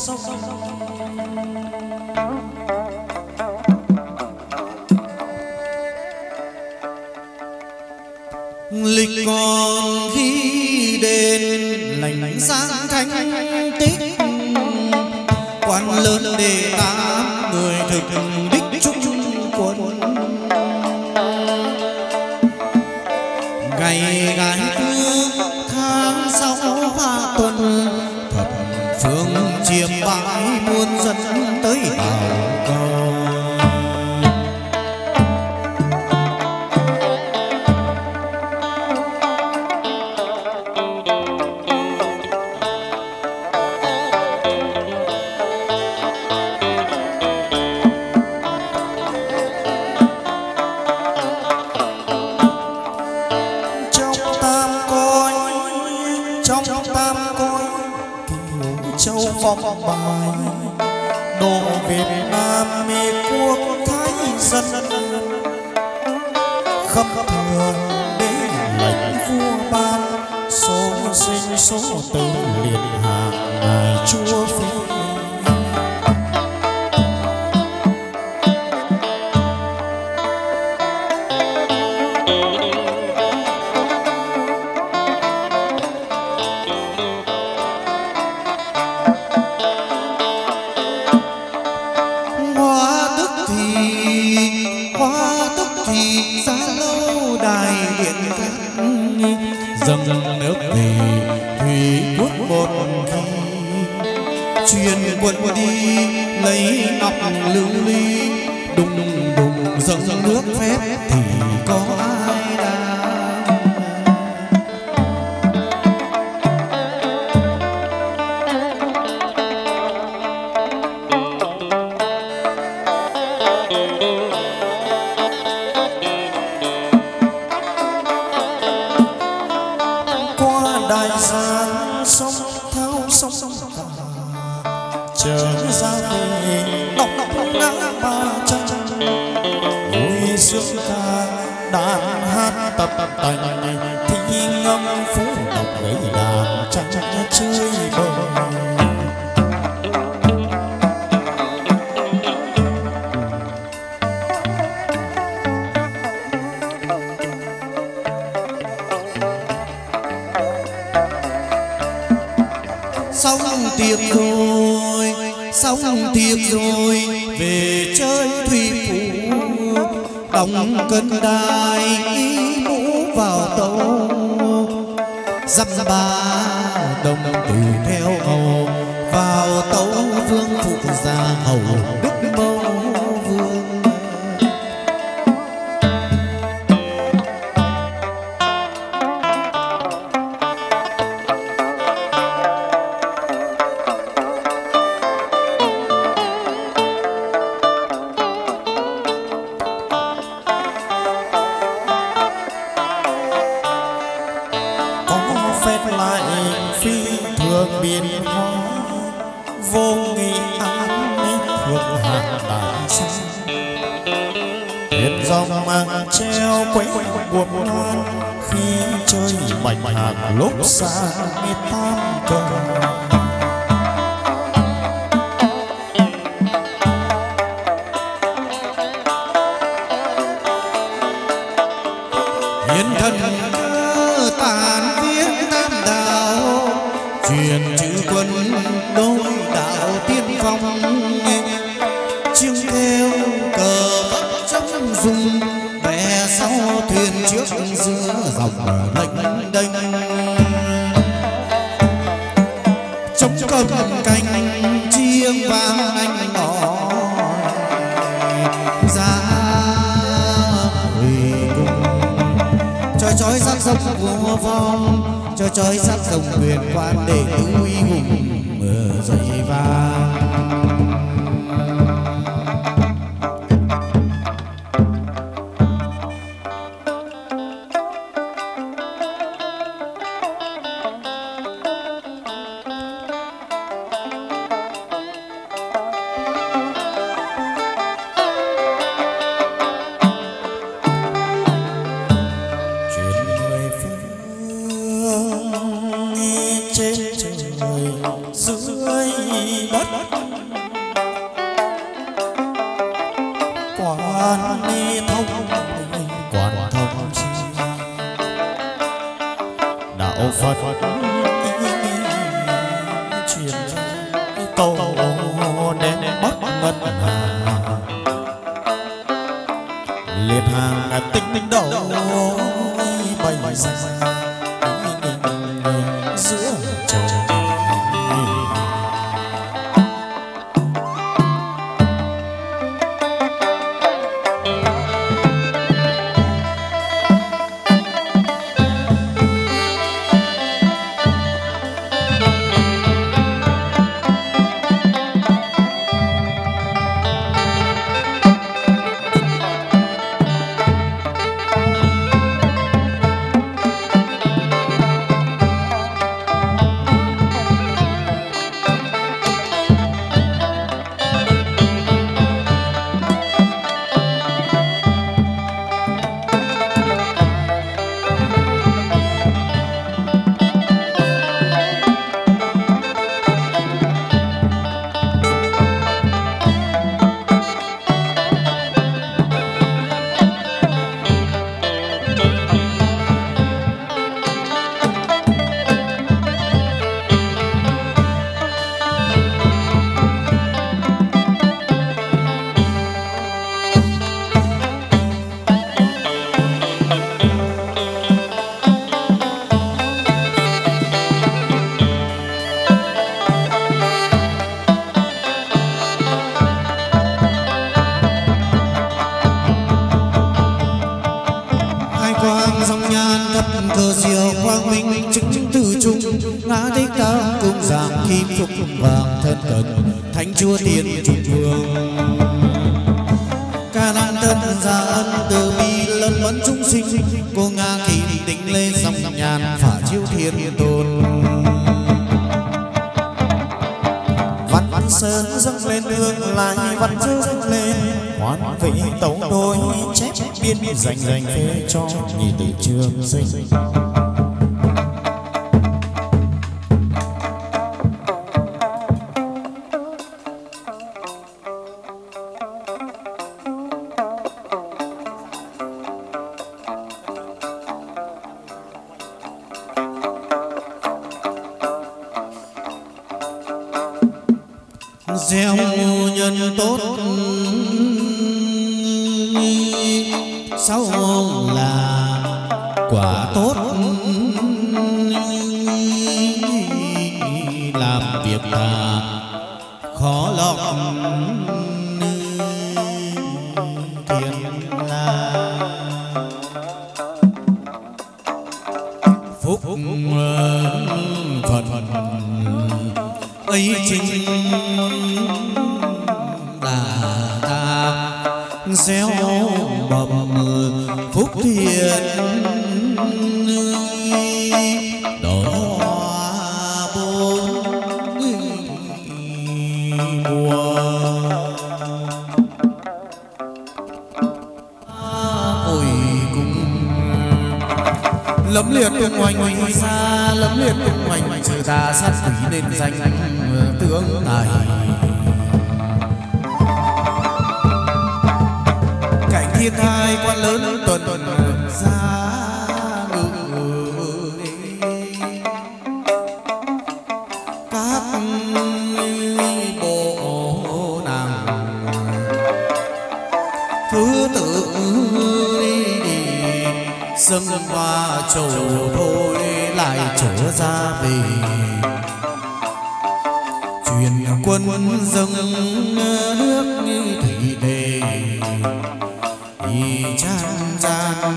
Lịch còn khi đền lành sáng thánh tích, quan lớn để tám người thực đích trung quân. Ngày gái thương tháng sáu hoa tuần, thập phương chiêm bái muôn dân tới bảo cầu. phong bài đồ Việt Nam mê quốc thái dân khắp thừa đế lệnh vua ban số sinh số tử liệt hạ ngài chúa phi. Dâng nước về thủy quốc một khi truyền quân đi lấy ngọc lưu ly đùng đùng dâng nước phép thì có ai đang đại gian sông thao sông cả trở ra về đọc ngã ba chân vui sướng ca đàn hát tập tành thi ngâm phú đọc gấy đàn tranh chơi bời. Xong tiệc rồi, xong tiệc rồi, về chơi thủy phủ, đóng cân đài mũ vào tàu, dăm ba đồng từ theo hầu vào tàu vương phụ gia hầu đức mâu vương. Biên hóa vô nghị án thuộc hạ đại sang thuyền dòng mang treo quấy buộc loan khi chơi bạch hạc lúc xa tam cờ. Hiến thần tàn viếng tam đạo truyền chữ quân đôi đạo tiên phong chiêng theo cờ vắt trong dùng bè sau thuyền trước giữa dòng lênh đênh chống cầm canh chiêng vang anh bỏ ra huy cung chói chói sắc sông vua vong cho chói sắc dòng quyền quan để uy hùng mở dậy vang. thập cờ diệu quang minh chứng từ trung ngã thích tam cung giảng kim phục vàng thân cận thánh chúa tiên trung vương ca năng thân gia ân từ bi lớn vấn chúng sinh cô nga kỳ định lê dòng nhàn phả chiếu thiên tôn văn văn sơn dâng lên hương lại văn dư dâng lên hoan vị tấu đôi chép biên dành dành phê cho nhị tử trường sinh gieo nhân tốt sau là quả tốt làm việc thà khó lọc thiên la phúc phần ấy chính là ta gieo mầm phúc thiện đó bốn mùa ôi cùng lấm liệt tung hoành xa lấm liệt tung hoành trừ ta sát quỷ nên danh tướng này cảnh thiên thai quan lớn tuần ra ngự các bộ nàng thứ tự dâng qua chầu thôi lại trở ra về truyền quân dâng nước như thủy đề y chan chan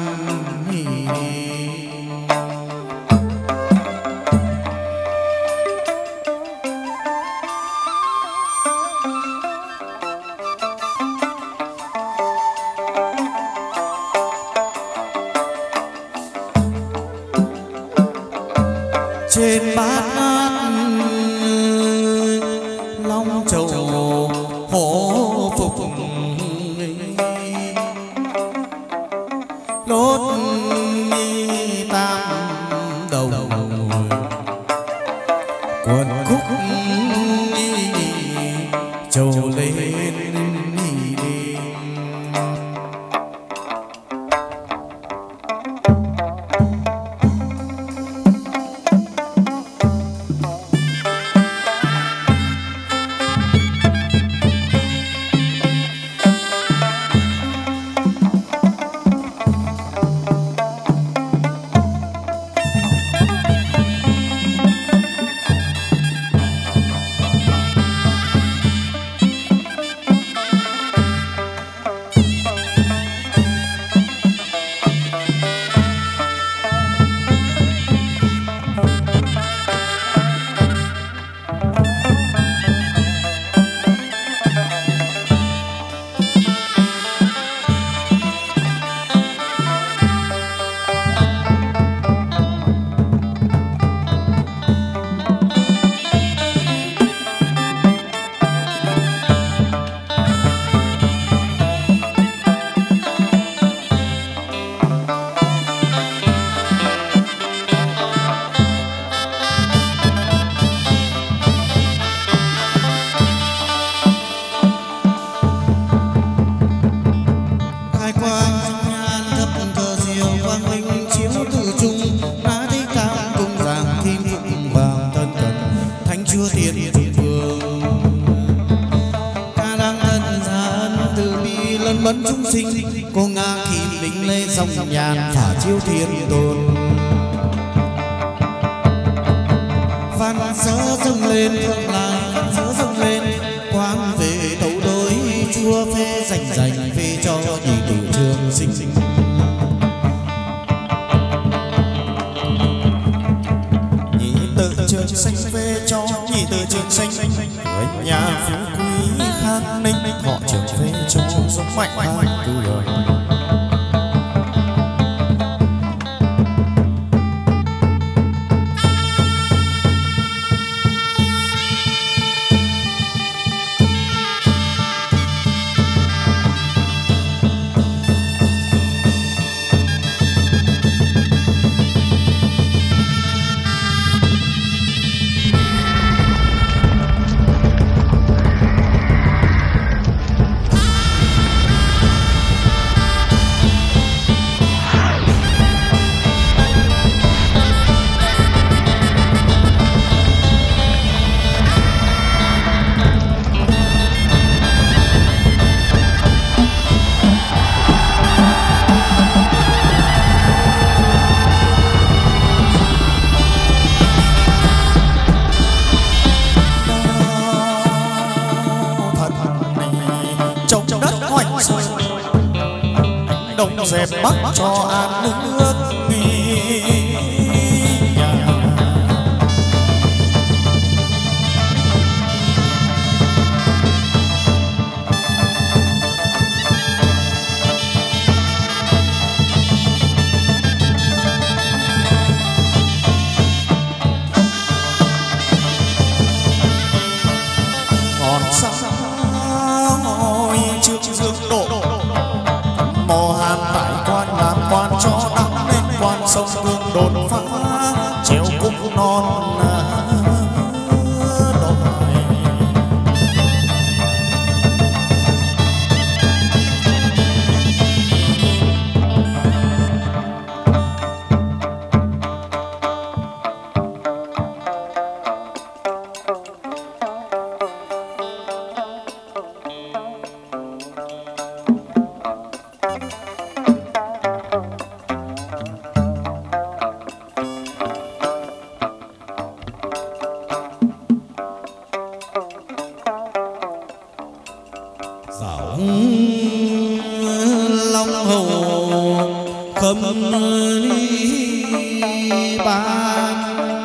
trên bát ngát long châu hổ phục lốt tam đầu quần khúc trầu lên mẫn chúng sinh cô nga kim lính lê dòng nhàn phả chiếu thiên tôn văn sớ dâng lên thượng lại văn sớ dâng lên quan về tấu đối chúa phê dành dành phê cho nhị tử trường sinh sinh sinh về cho nhị tử trường sinh, người nhà phú quý khang ninh, họ trường về cho sống mạnh an cư đời. Dẹp bắc cho an nước còn sao trước dương độ mò hàm tại quan làm quan cho đắng lên quan sông hương đồn phá treo cung non đồi. Long hầu khâm ly ban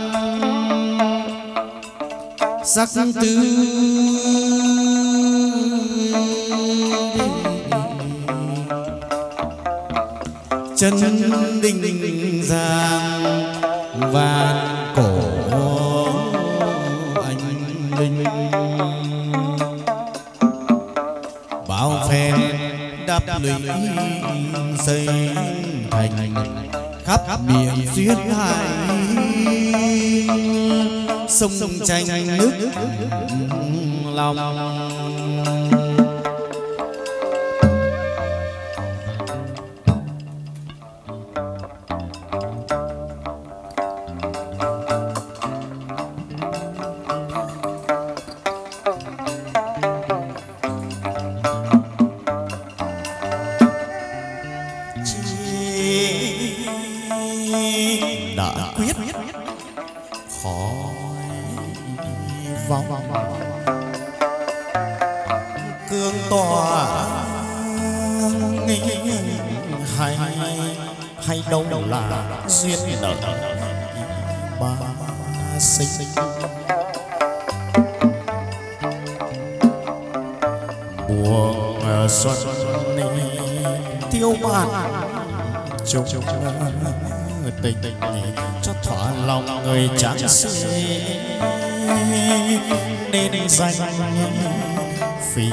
sắc tư chân đình giang vạn cổ anh linh bao phen đắp lũy xây thành khắp biển duyên hải sông tranh nước lòng. Đã quyết khỏi vòng cương tỏa hay hay đâu là duyên nợ ba sinh mùa xuân tiêu bạt chung tình cho thỏa lòng người chán sĩ nên danh phi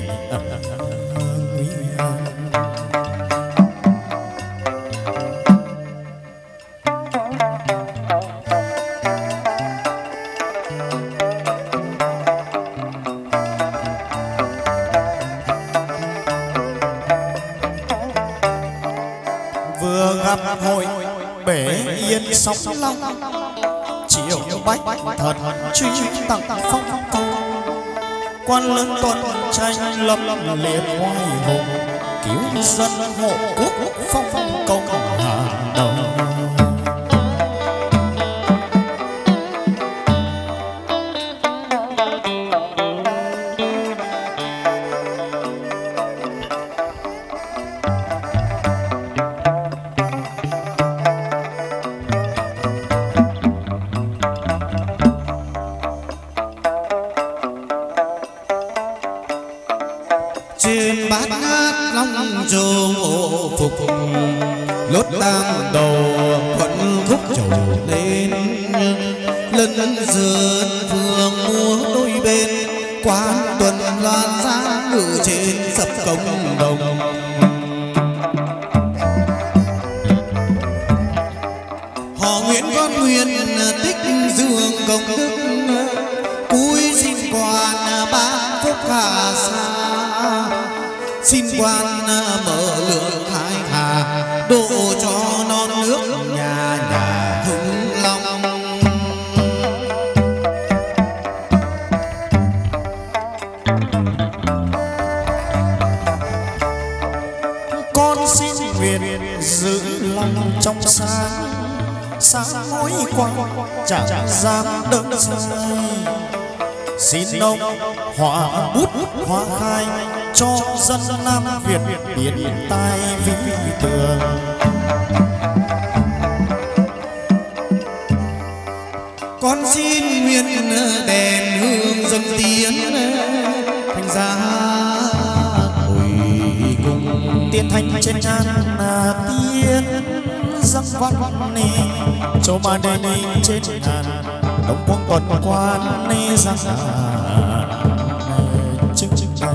vừa gặp hội bể yên sóng long chiều bách thần truy tặng phong câu quan lớn tuần tranh lập liệt oai hùng cứu dân hộ quốc phong phong công hàng đầu. trầu lên lân dần phường múa đôi bên quán tuần loan giá ngự trên sập công đồng. Họ Nguyễn con Nguyên tích dương công đức cúi xin quan ban phúc hà xa, xin quan mở lượng khai hà độ cho non nước nhà nhà hưng long. Con xin nguyện giữ lòng trong sáng, sáng mỗi quan chẳng dám đơn dài. Xin ông họa bút hóa khai cho dân Nam Việt biến tai vĩ tường. Con xin nguyện đèn hương dâng tiến thành ra hồi cùng Tiên thanh trên ngàn tiên dâng văn ni cho ba đê ni trên ngàn đông quang tuần quan ni giang chứng chứng đây.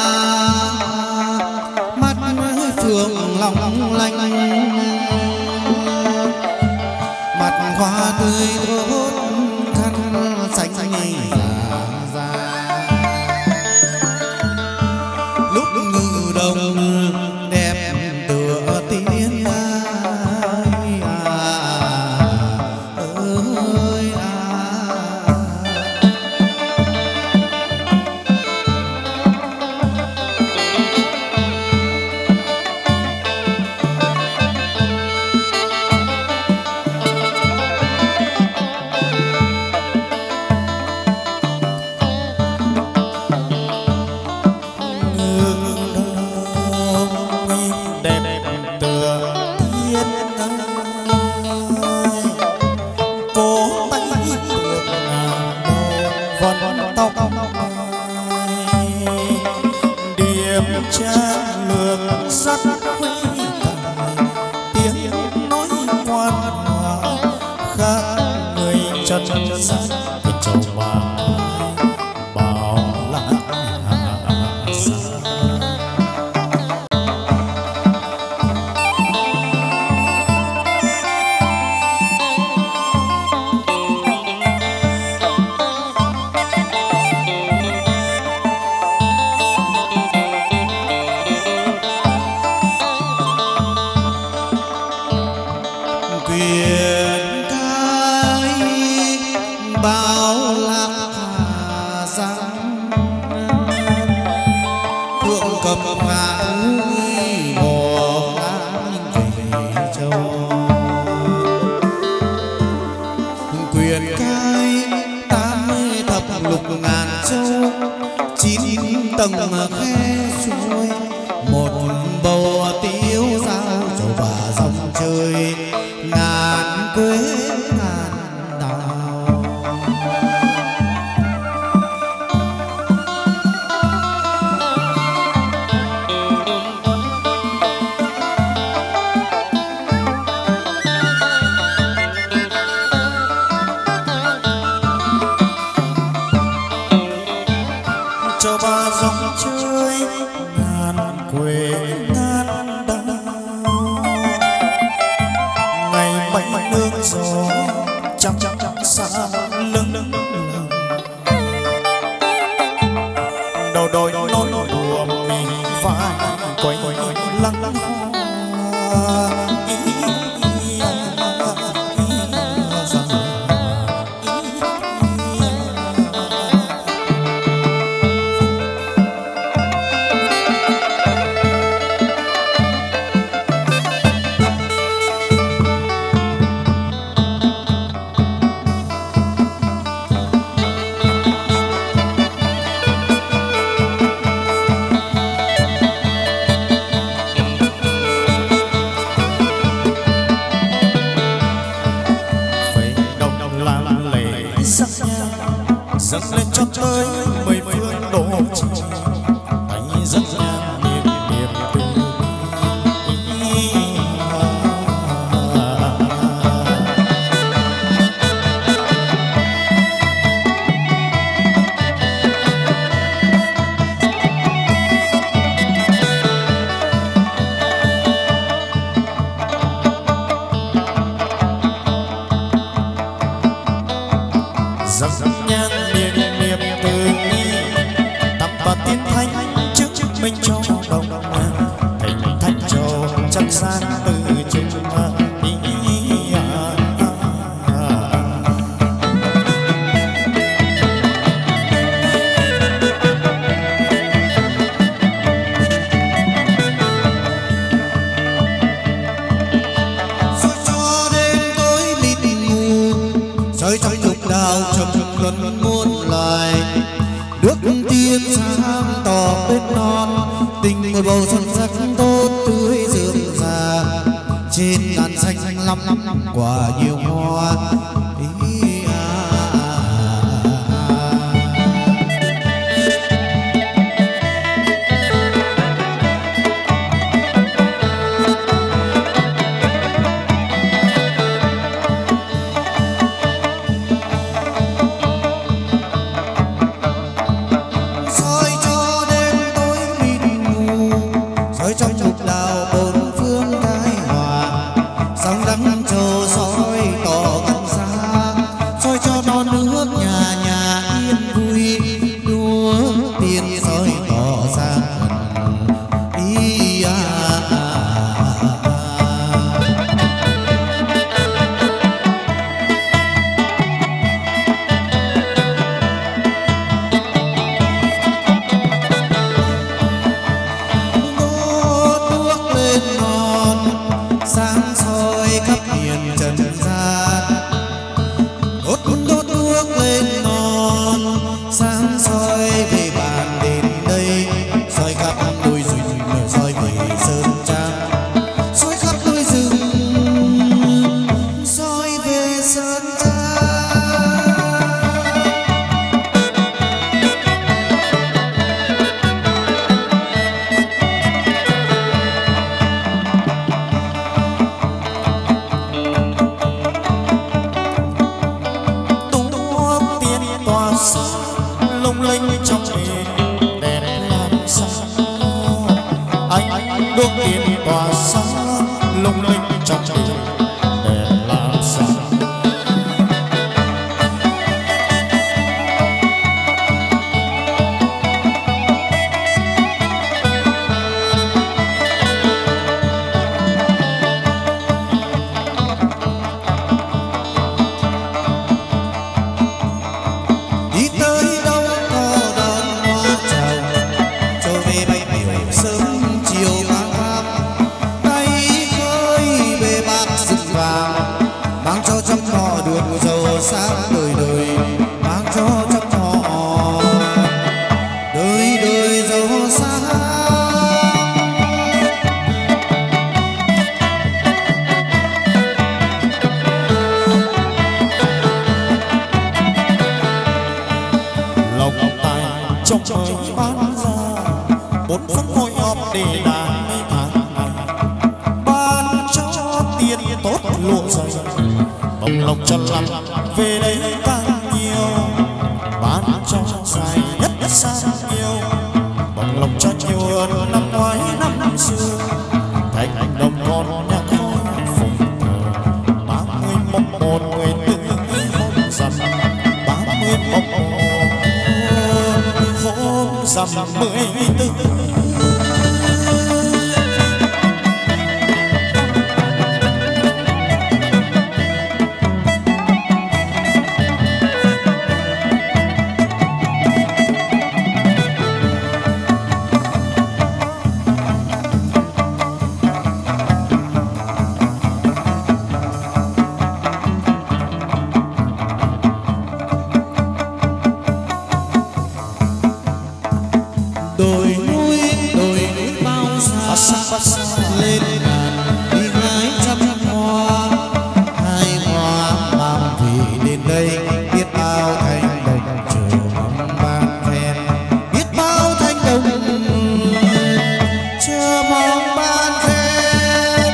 phượng long lanh người thốt khăn xanh già già lúc ngư đồng đẹp tựa tiên ai à ơi à. Trang lược sắt huy cài tiếng nói ngoan hòa khác người chân gian cái châu vàng bao lá xa. Quyền cái bao lạc hà giang thượng cầm ngã núi mò ngang về châu. Quyền cái tám mươi thập lục ngàn châu chín tầng khe suối một bầu tiêu dao châu bà dòng chơi ngàn quê ngàn đào. Cho ba dòng chơi ngàn quê ngàn đào ngày mây nước gió trắng trắng xa lưng lưng đầu đôi nỗi đùa mình vai quay lăng lăng dâng lên cho tới mười phương độ trời tay rất nhang niệm niệm từ dâng nhang niệm niệm từ tập và tiến thanh trước mình cho đồng thành thanh châu chân gian từ chừng rơi trong lục đào trầm luân muôn loài nước tiên sáng tỏ bên non tình một bầu xuân sắc tốt tươi rượm rà trên ngàn xanh lắm lắm quả nhiều hoa. Trong lục đào bốn phương thái hòa sóng đắm trầu soi tỏ gần xa trong đình đẹp làm sao. Đi tới đâu có đón hoa chào, trôi về bay biểu sớm chiều vàng vàng, tay khơi bề bạc rực vàng, mang cho trăm họ được giàu sang đời đời, mang cho trăm họ đời đời giàu sang. Lòng tài trong trời bán ra một phút ngồi họp để đàn mấy tháng ngày, ban cho tiền tốt lụa dày, bồng lộc cho lắm về đây càng nhiều, ban cho dài nhất sang nhiều, bồng lộc cho nhiều hơn năm ngoái năm xưa, thành đồng con nhạc khói phùng thờ ba mươi mộng một người tự không dần, ba mươi mộng một dằm mười tư. Đồi núi đồi núi bao xa lên ngàn đi hái trăm hoa, hai hoa mang vị đến đây biết bao thanh đồng chờ mong ban khen, biết bao thanh đồng chờ mong ban khen.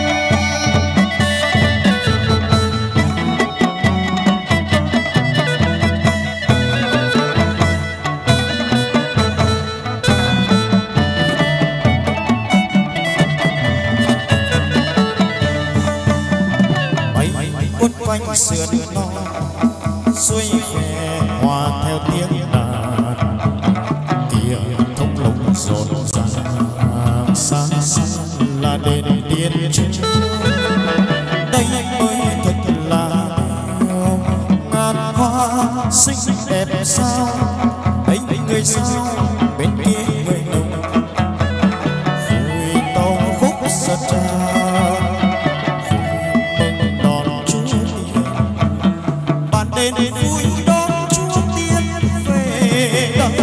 quấn quanh sườn non xuôi khẽ hòa theo tiếng đàn, tiếng thông lục rộn ràng xa xa là đền tiên trinh. Đây mới thật là điều ngàn hoa xinh đẹp sao, ấy người sao bên kia người nồng vui tàu khúc giật tràn, đến vui đón Chúa Tiên về đời.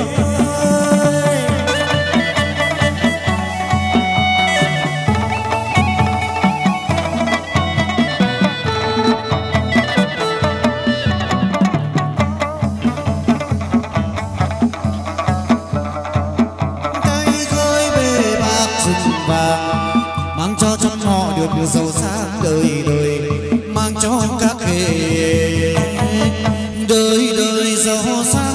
Tay khơi bề bạc rừng vàng, mang cho trăm họ được giàu sang đời đời, mang cho các nghề đời đời giàu sang.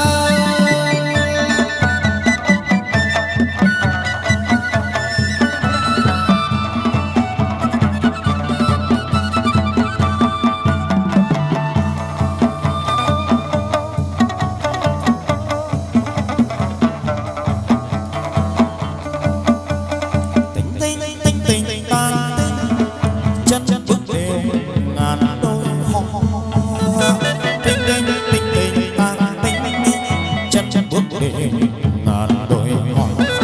Tình tình tình tình tình tan chân chân bước đều ngàn đôi hoa, tình tình tình tình tan tình chân chân bước đều ngàn đôi hoa.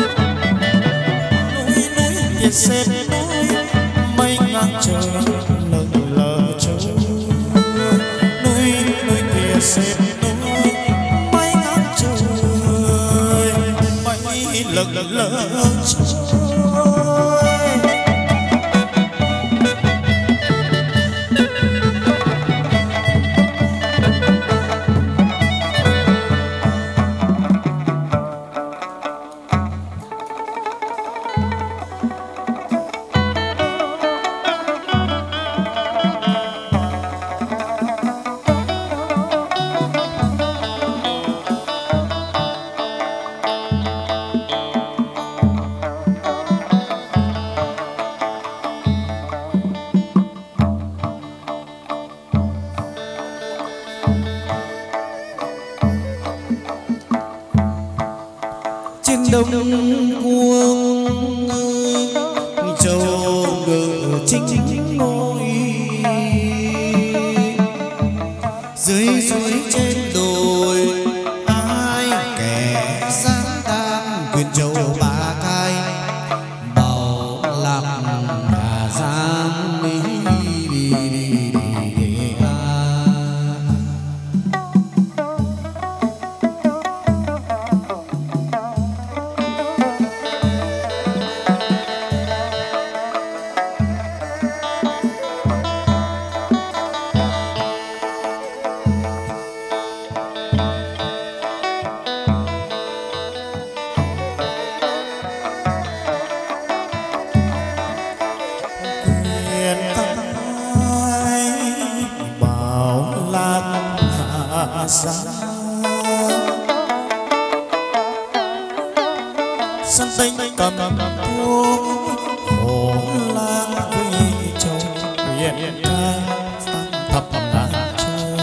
Núi núi kia xếp núi mây ngang trời lờ lờ trời, núi núi kia xếp núi mây ngang trời, mây lờ lờ trời. đông cuông châu ngự chính ngôi dưới suối trên đồi ai kẻ sáng đang quyền châu ba cai bảo lạc Hà Giang đi đi đi đi sân tinh cầm thuốc hồ lan quy châu quyền ca thập ngàn châu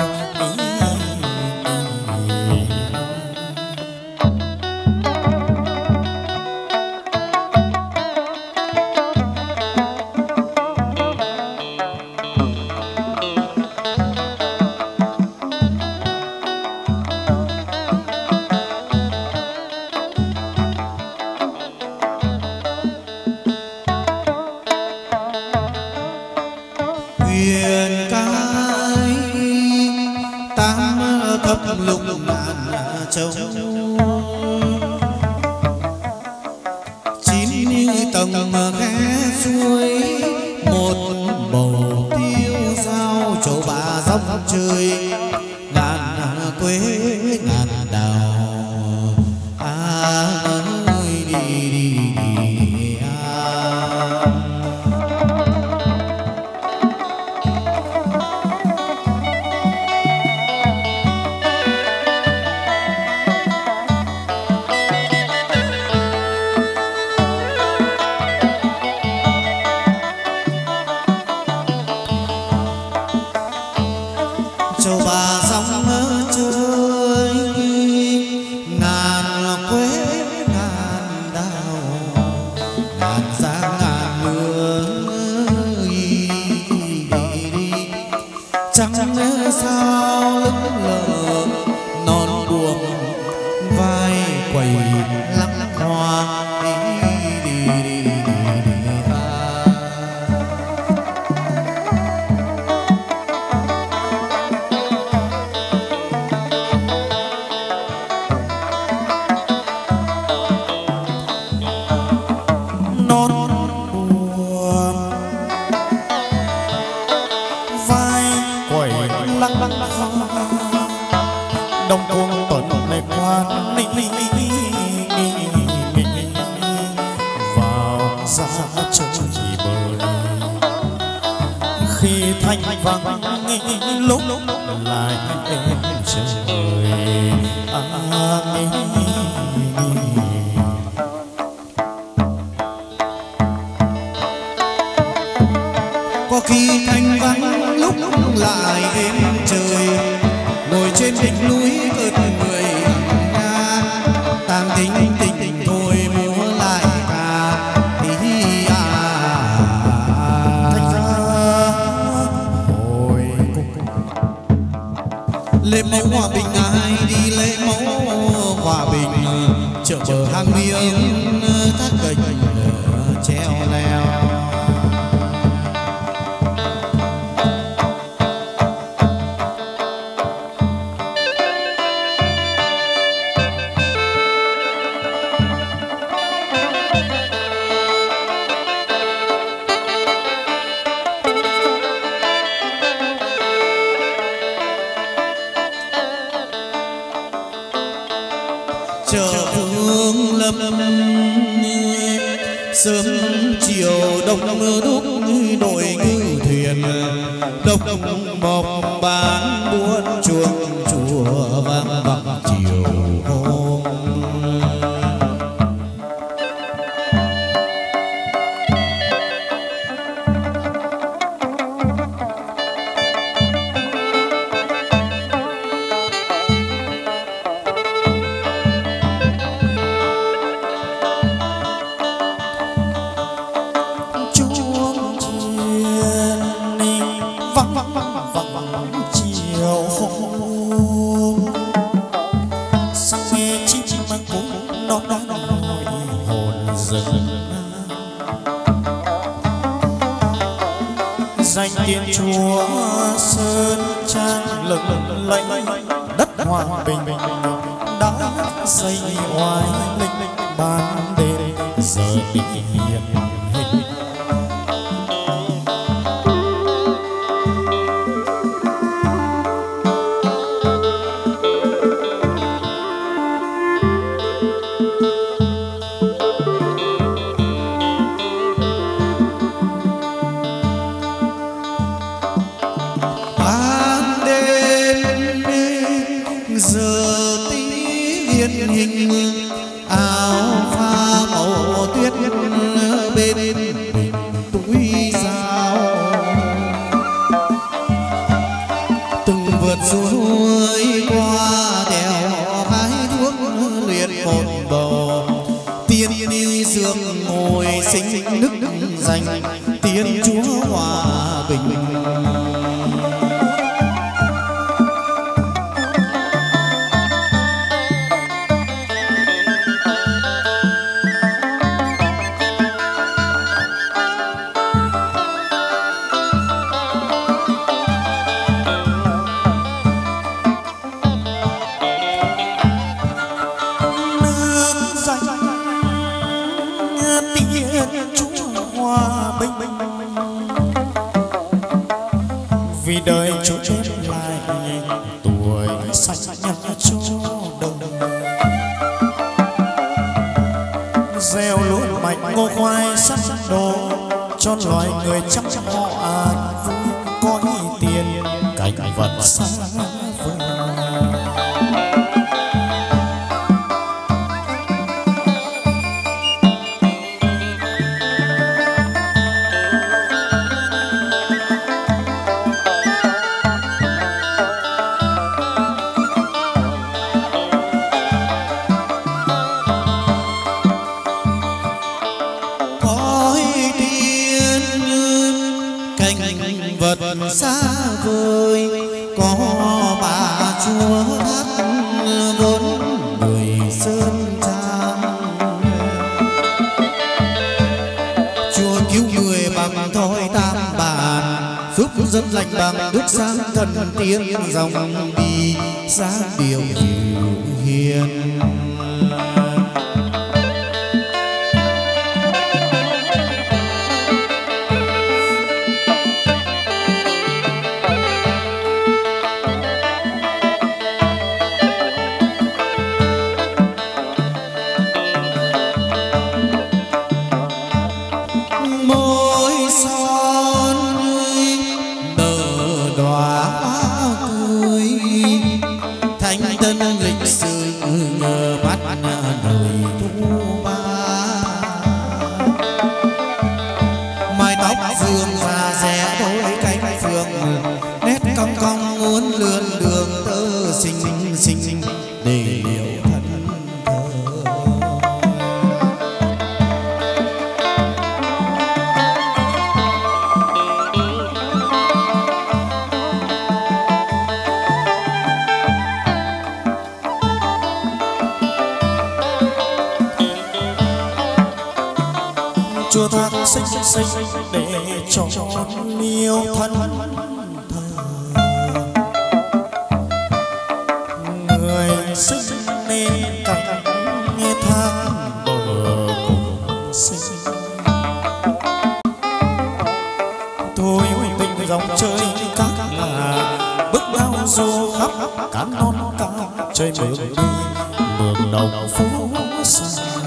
quyền cái tam thập lục ngàn châu chín tầng ghé suối một bầu tiêu dao châu bà dòng trời ngàn quê ngàn đào à, ơi đi đi đi à. Châu bà dòng chơi ngàn quê ngàn đào ngàn giang ngàn mưa chẳng sao lững lờ non buồn vai quầy lăng hoa đi đi đi đi ta. Đông cuồng tuần này quan ni vào ra chơi bời khi thanh vắng lúc lại em trời à, có khi thanh vắng lúc lại em trời ngồi trên đỉnh núi ướt người nga tang tính tình thôi múa lại ca tí à thành ra hồi lễ mẫu hòa bình ai đi lễ mẫu hòa bình chợ bờ hang miếng thác gành treo leo. Chợ Phương Lâm sớm chiều đông đúc đội ngư thuyền độc bọc bán buôn chuông chùa vang vọng chiều hôm. chúa sơn trang lừng lẫy đất hòa bình đã xây oai linh ban đêm giờ đi hiện hình. Suối qua đèo hái thuốc luyện một bầu tiên ni dương ngồi sinh đức danh tiên chúa hòa bình. Vì đời chúa chép lại tuổi sạch nhặt cho đồng, gieo lúa mạch ngô khoai sắc đồ cho loài người chắc họ an vui có tiền cảnh vật xa vời. Xa vời có bà chúa thắt vốn người sơn trang, chúa cứu người bằng thoi tam bàn, giúp dân lành bằng đức sáng thần tiên dòng đi sáng điều hiền. Chúa thác xinh xinh để cho yêu thân thờ, người sinh nên cảnh thác bờ cùng sinh. Thôi tình dòng chơi các ngà bước bao du khắp cán non cao chơi mường đi mường đồng phố xa.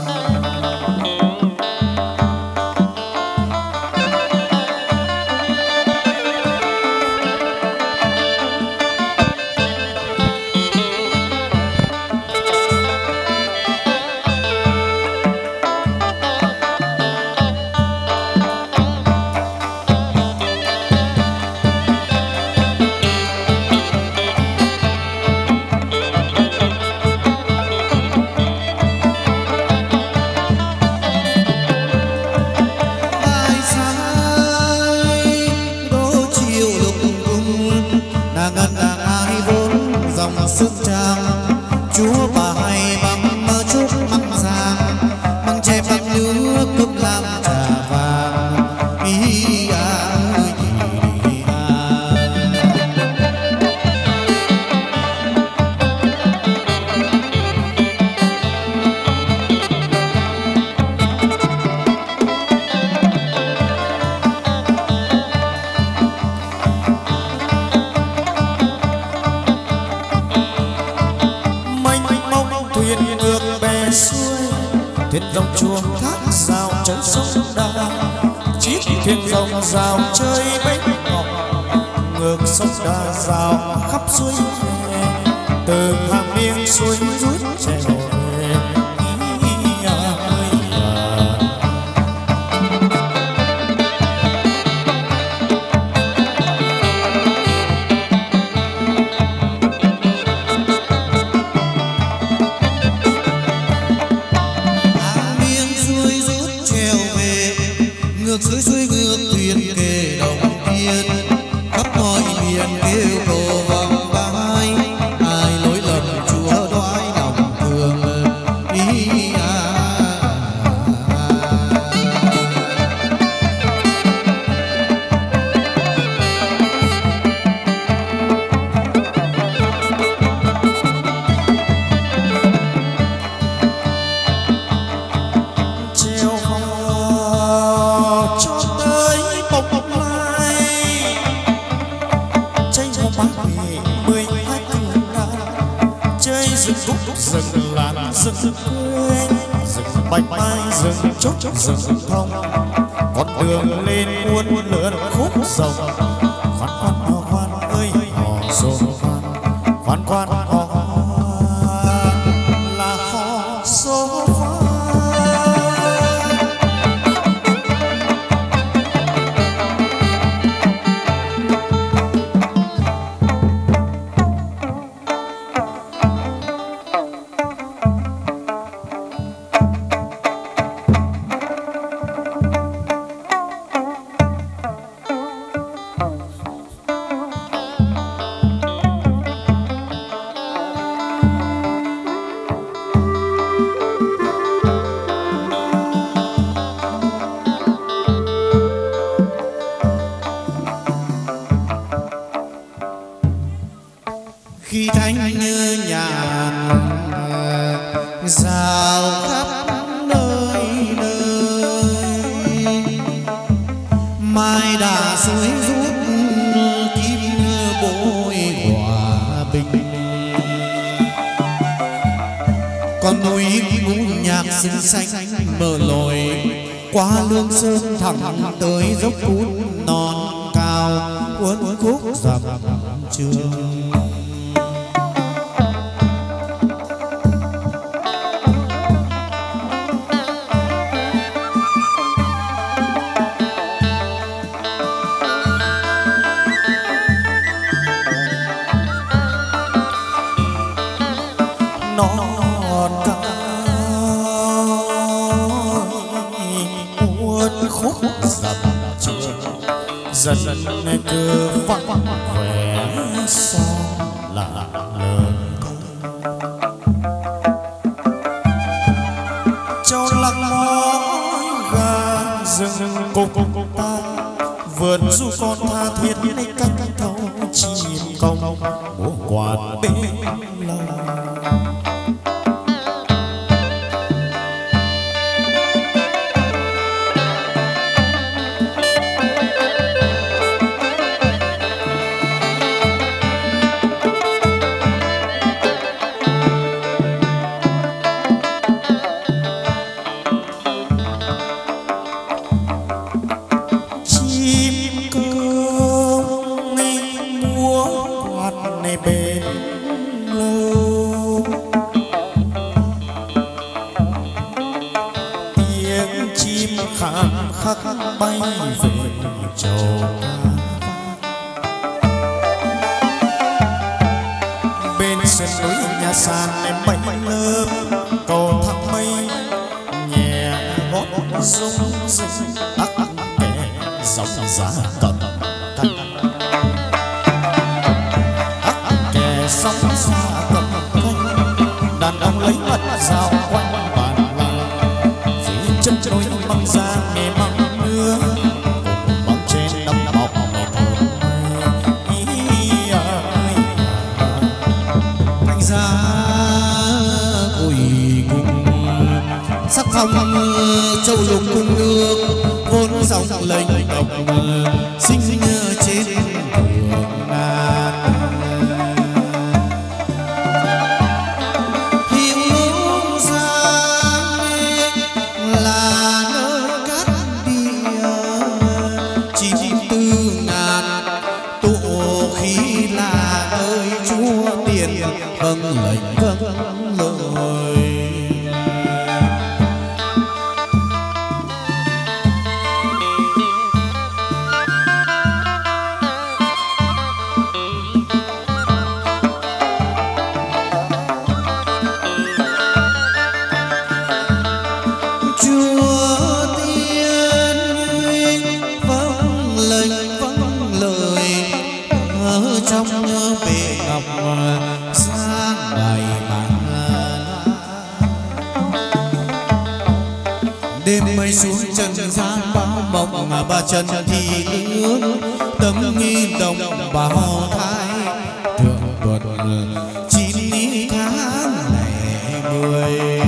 Sức trang chúa bài bằng chúc măng giang, măng tre bằng nước cơm lam trà vàng ý ơi xuôi thuyền dòng chuông thác rào chân sông đà chiếc thuyền dòng rào chơi bánh ngọc ngược sông đà rào khắp suối về từ hàng miếng suối rút trèo về ý ơi hàng miếng suối rút trèo về ngược suối suối ngược thuyền kề đồng tiên khắp mọi miền kêu cầu vòng vai ai lỗi lầm chúa đoái lòng thương ý à. treo hò cho tới bồng lai tranh hoa bát bì mười hai cửa đàn chơi rừng cúc rừng làn rừng quê rừng bạch mai rừng chốt rừng thông con đường lên uốn lượn khúc rồng khoan khoan hò khoan ơi hò rộn khoan khoan khoan hò khoan là hò số khoan. Khi thanh như nhàn rào khắp nơi nơi mai đà suối rút kim bôi hòa bình con núi ngũ nhạc xinh xanh mở lối qua lương sơn thẳng tới dốc cút non cao uốn khúc dặm trường. Non cao uốn khúc dặm trường dần dần cứ vắng vẻ son lạ lờn châu lăng mỏi gà rừng cục ta vườn du con tha thiết lấy cách thâu chim công múa quạt bên lâu. Khắc bay về châu bên sườn núi nhà sàn em bay lớp cầu thác mây nhẹ gót rung rinh ắt kẻ dòng giá cầm cắt ắt kẻ sóng xa cầm canh đàn ông lấy mặt dao quanh bàn làng dưới chân đôi băng da nghề măng nước băng trên đâm bọc mẹ thơm ý ơi thành ra cùi cùng sắc phong châu lục cung nước vốn dòng lệnh độc sinh trên đường đàn hiếu ra tụ khí là ơi chúa tiền vâng lệnh vâng lời. Đêm mây xuống trần gian bao mộng mà ba chân thì nước tấm nghi đồng bào thái thượng tuần chín tháng lẻ mười.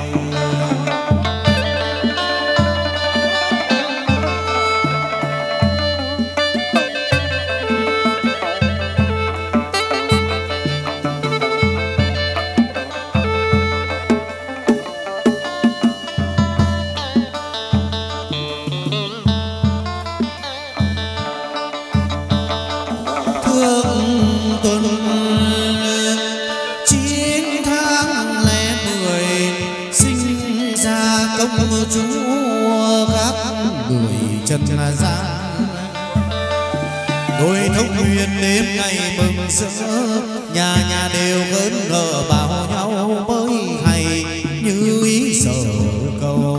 Chúa khắp người trần gian đôi thông huyền đêm ngày mừng rỡ, nhà nhà đều khấn ngờ bảo nhau mới hay như ý sở cầu.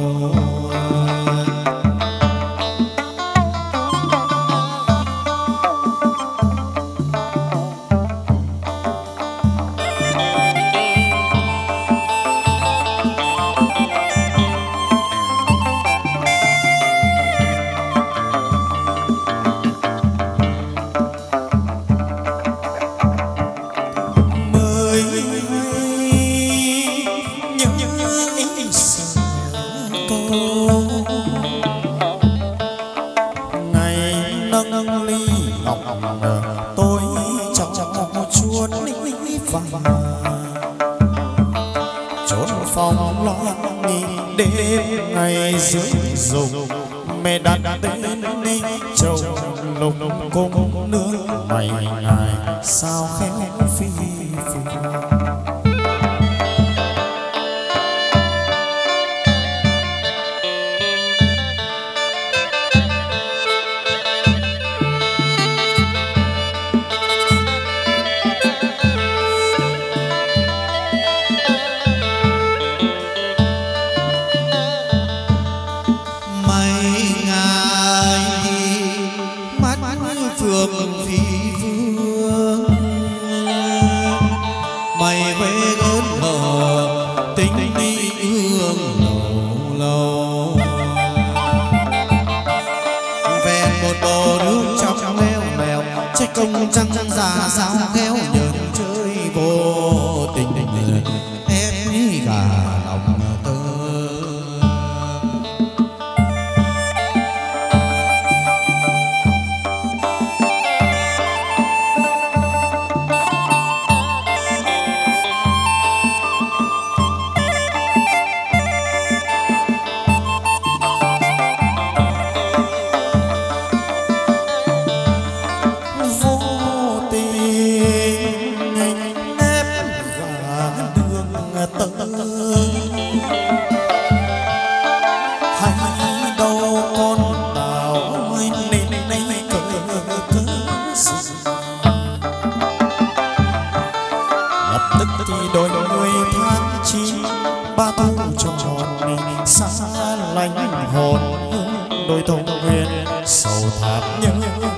Ngày dưới dùng mẹ đặt tên đi châu lục cung nương mày ngày sao khéo phi phi. Công trăng trăng già sao khéo nhờn chơi vô tình em cả lòng tơ. Đôi thông nguyên sầu thảm nhớ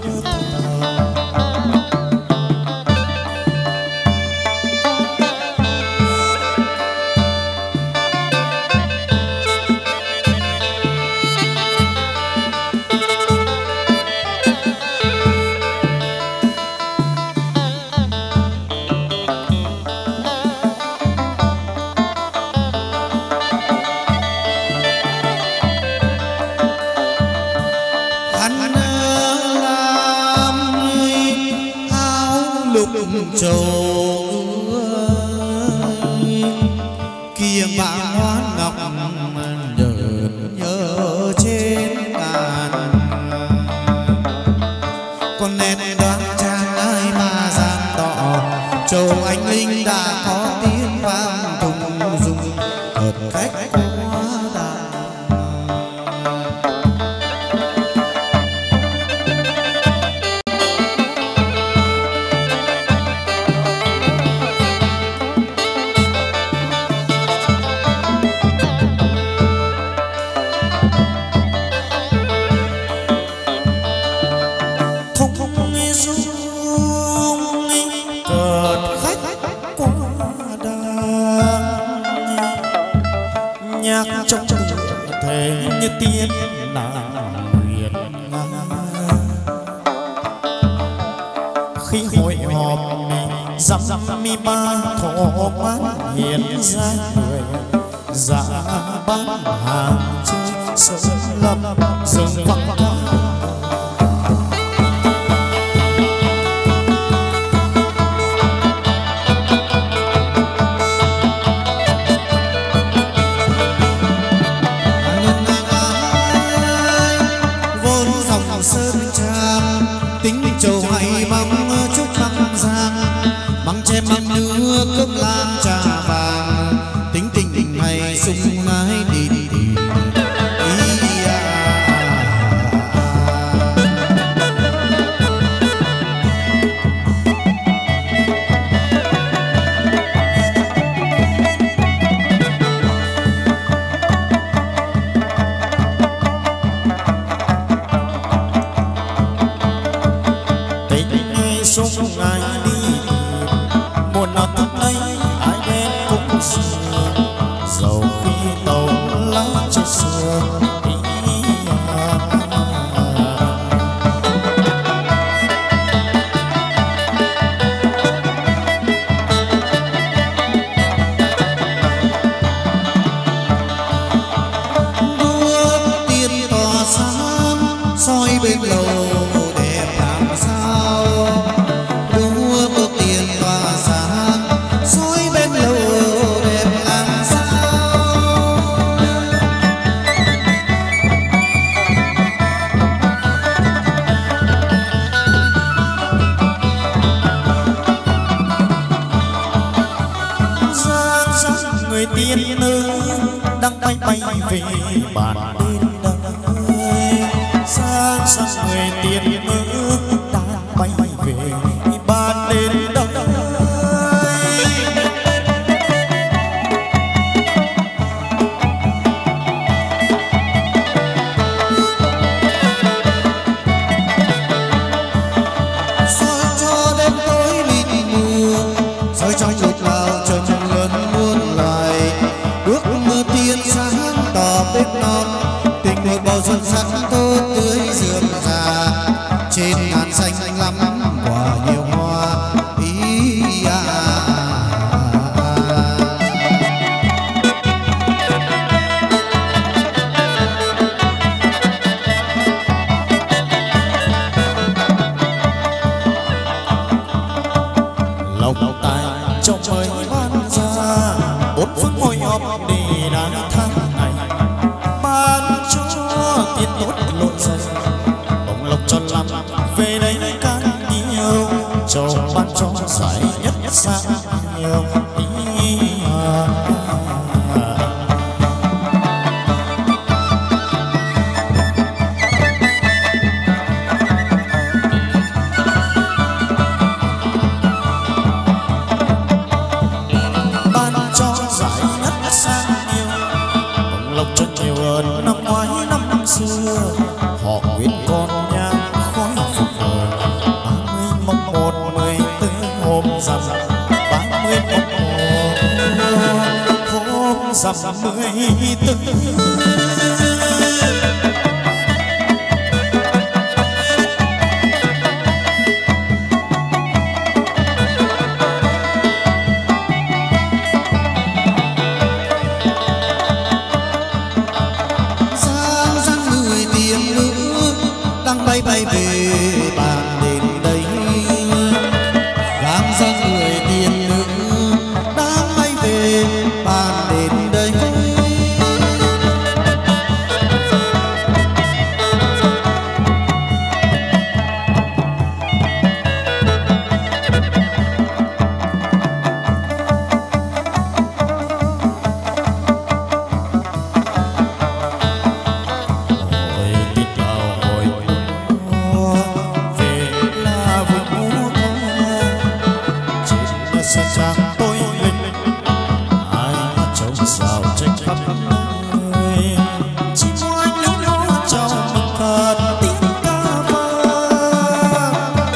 châu kia vàng hoa ngọc nhớ nhớ trên ngàn con nét đoan trang ai mà dám tỏ châu anh linh đã có tiếng vang tung dung thật khách quá đà. Trong thể như tiên nàng huyền nga khi hội họp dăm dăm mi ba thọ mát hiện ra người dạ bán hàng chơi sơn lâm rừng vắng ca. Châu hay mong chúc măng giang măng che măng nước cơm lam trà vàng tính tình tình hay sung ái đi đi đi ý à. Sông ai đi một nào thức ấy ai đến cũng sương dầu khi tàu lá trên sương đuốc tiên tỏa sáng soi bên lầu đẹp làm sao. tiên nữ đang bay bay về bàn bên đời sáng sáng người tiên nữ đang bay về bàn bên đời. Soi cho đêm tối mịt mù soi trong chục lao trần lớn muôn loài ước mơ tiên sáng tỏ bên non tình một bầu xuân sắc tốt tươi rượm rà trên ngàn xanh lắm quả nhiều hoa ý à. Lòng tài trong trời ban ra bốn phương ngồi họp để đàn tháng ngày ban cho tiên tốt lội dần bồng lộc cho làm về đây càng nhiều cho ban cho giải nhất sang nhiều ý à. Năm ngoái năm xưa họ nguyện con nhang khói phục hồi ba mươi mồng một mười tư hôm rằm ba mươi mồng một hôm rằm mười tư. Bay bay về bàn đền đây gắng ra người tiên nữ đang bay về bàn đền đây. sơn trang tôi linh ai hát trống rào trên khắp nơi chỉ ngoài những lối chào mừng thật tiếng ca vang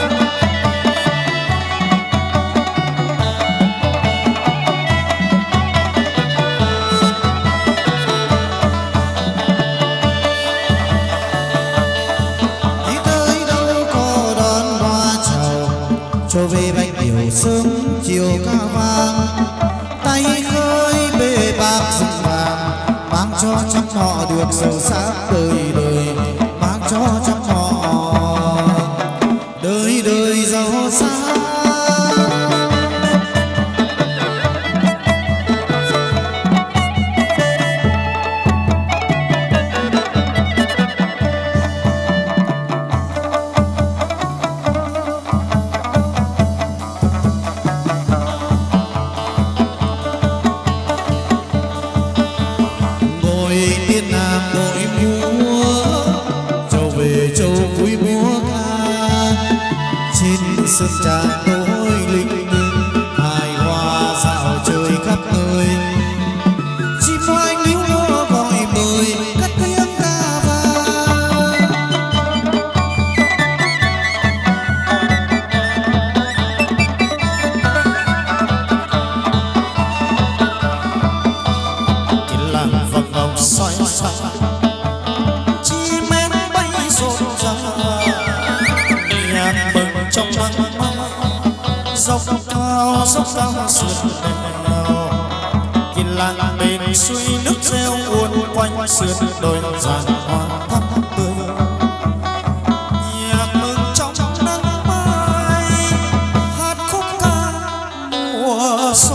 đi tới đâu có đón hoa chào cho về bạch điều sớm chiều ca vang tay khơi bề bạc rừng vàng mang cho trăm họ được giàu sáng đời đời mang cho trăm họ đời đời giàu sáng. Sơn tràng tôi linh hài hòa dạo trời khắp nơi chim hoang líu lo gọi mời cất tiếng ca vang cái làng vàng ngọc xoay xoay chim én bay rộn ràng nhạc mừng trong nắng dốc cao dốc cao sườn đèo kỳ làng bên suối nước reo uốn quanh sườn đồi giàn hoa thắm tươi nhạc mừng trong nắng mai hát khúc ca mùa xuân.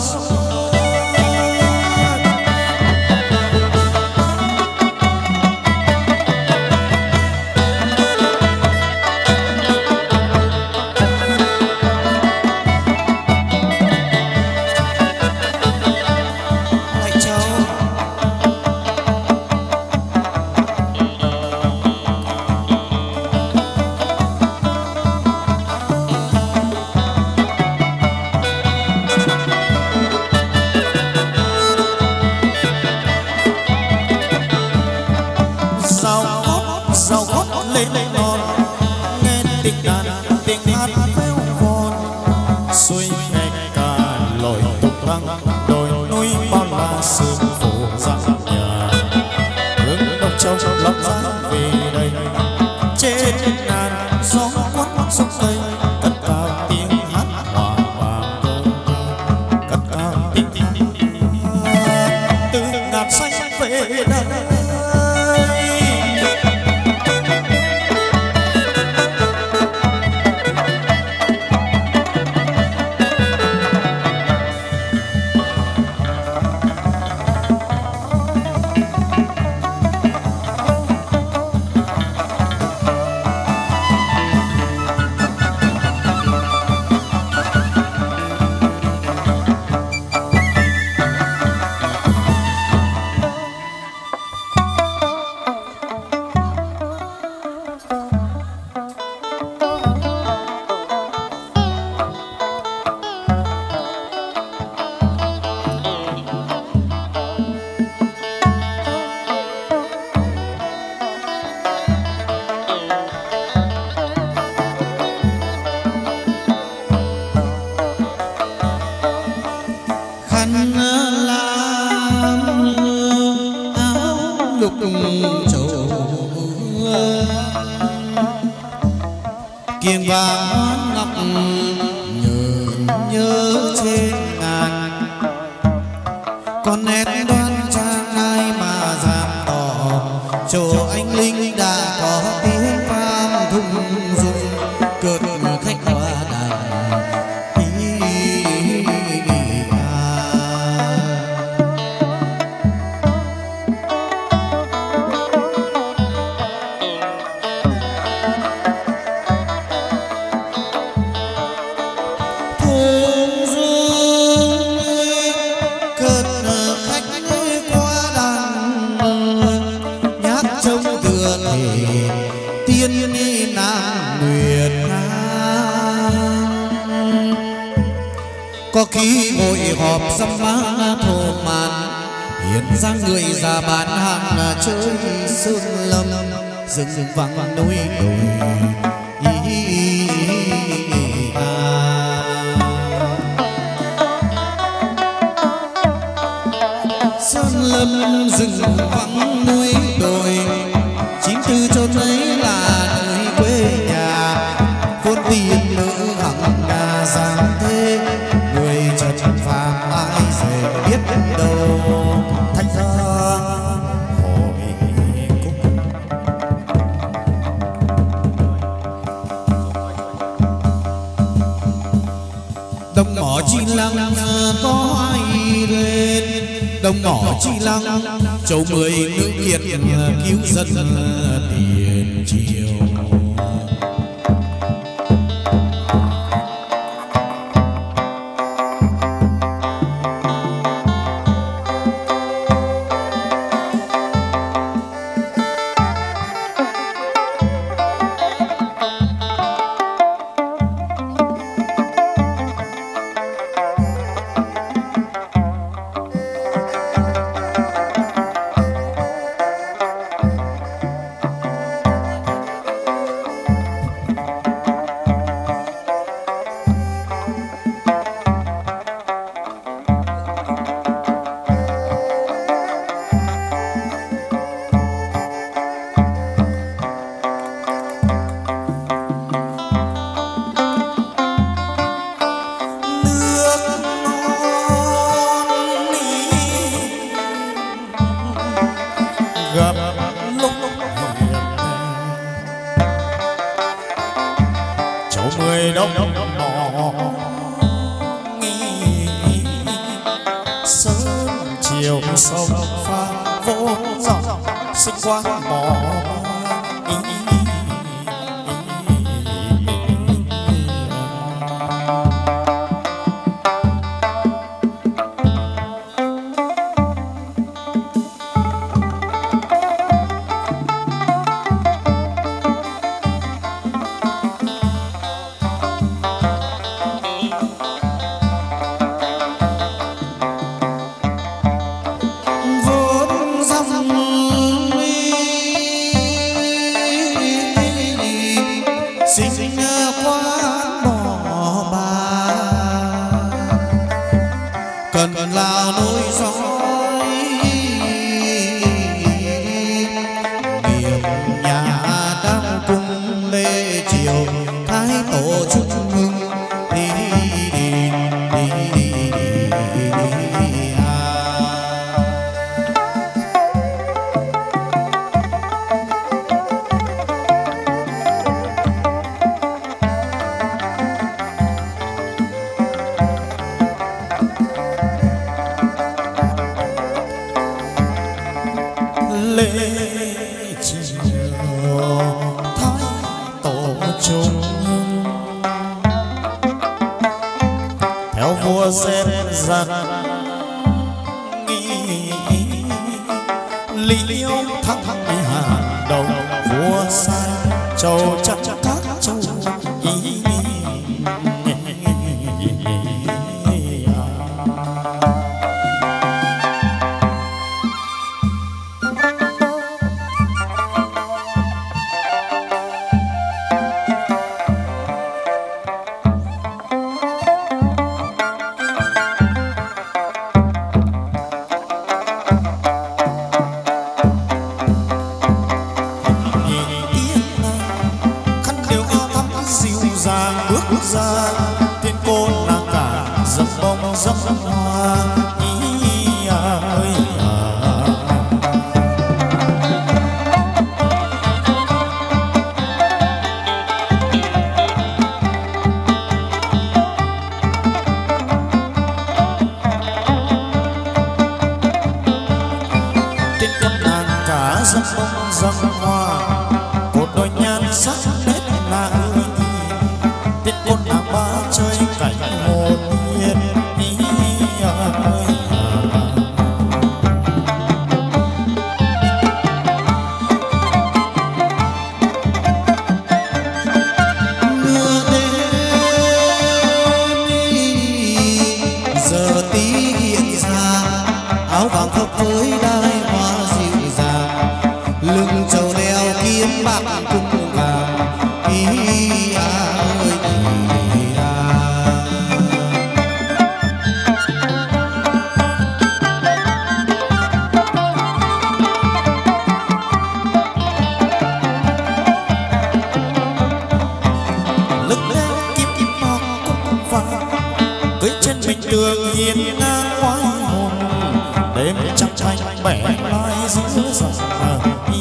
Kiềng vàng ngọc nhớ nhớ trên ngàn con nét đoan trang ai mà dám tỏ chỗ anh linh đã có tiếng vang thung dung cợt khách qua đàn thung dung có khi ngồi họp dăm má thô màn hiện ra người già bán hàng chơi sơn lâm rừng vắng núi đồi sơn lâm rừng vắng núi đồi chín tư chốn ấy là nơi quê nhà vốn tiền nữ hằng nhà giang thế người trần phàm ai dễ biết đâu thành ra hồi cung đồng mỏ chi lăng có ai lên đồng mỏ chi lăng châu mười nữ kiệt cứu dân tiền triều với chân bình tường hiên ngang oai hồn đêm trăng thanh bẻ lai giữa dòng ý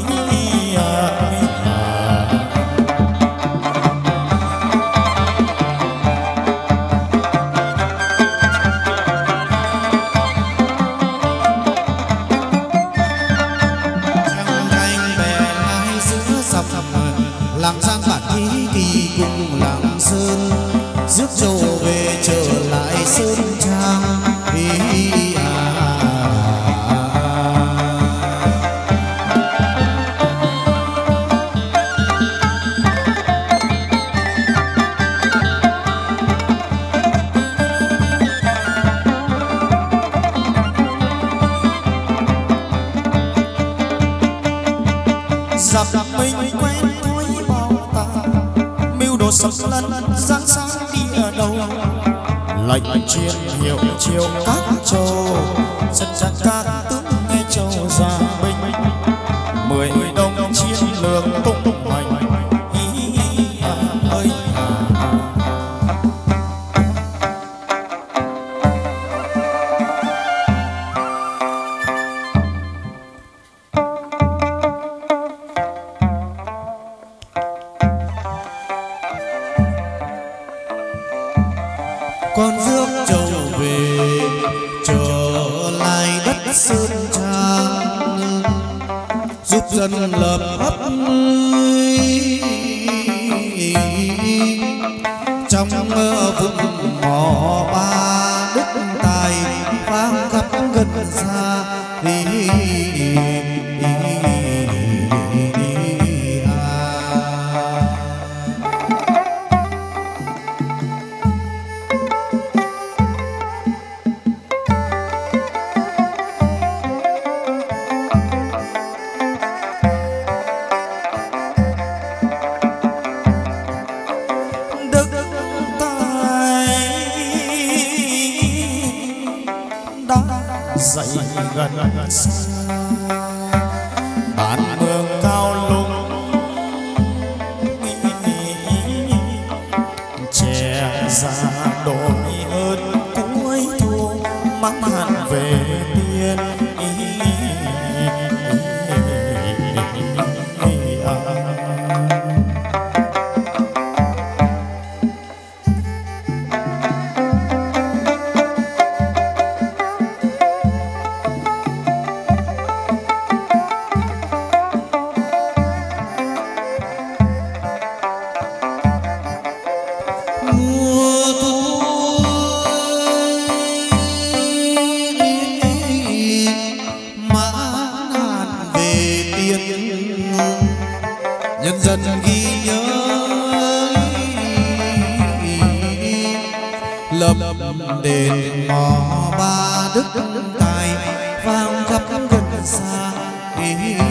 làng Giang bản Ý Kỳ cùng làng Sơn rước dâu về trở lại Sơn Trang. Ý à. Giặc mình quen thói bao tà mưu đồ sập lân giang sáng đi ở đâu lệnh truyền hiệu chiều các châu dân gian các tướng nghe châu giang binh mười đông chiến lược tung hoành ý ơi con rước trâu về trở lại đất Sơn Trang giúp dân lập ấp trong vùng mỏ ba đức tài vang khắp gần xa. Đi dậy gần xa bản mường cao lung trẻ già đổi ơn cuối thu mang hạn về tiên nhân dân ghi nhớ lập đền mỏ ba đức tài vang khắp gần xa.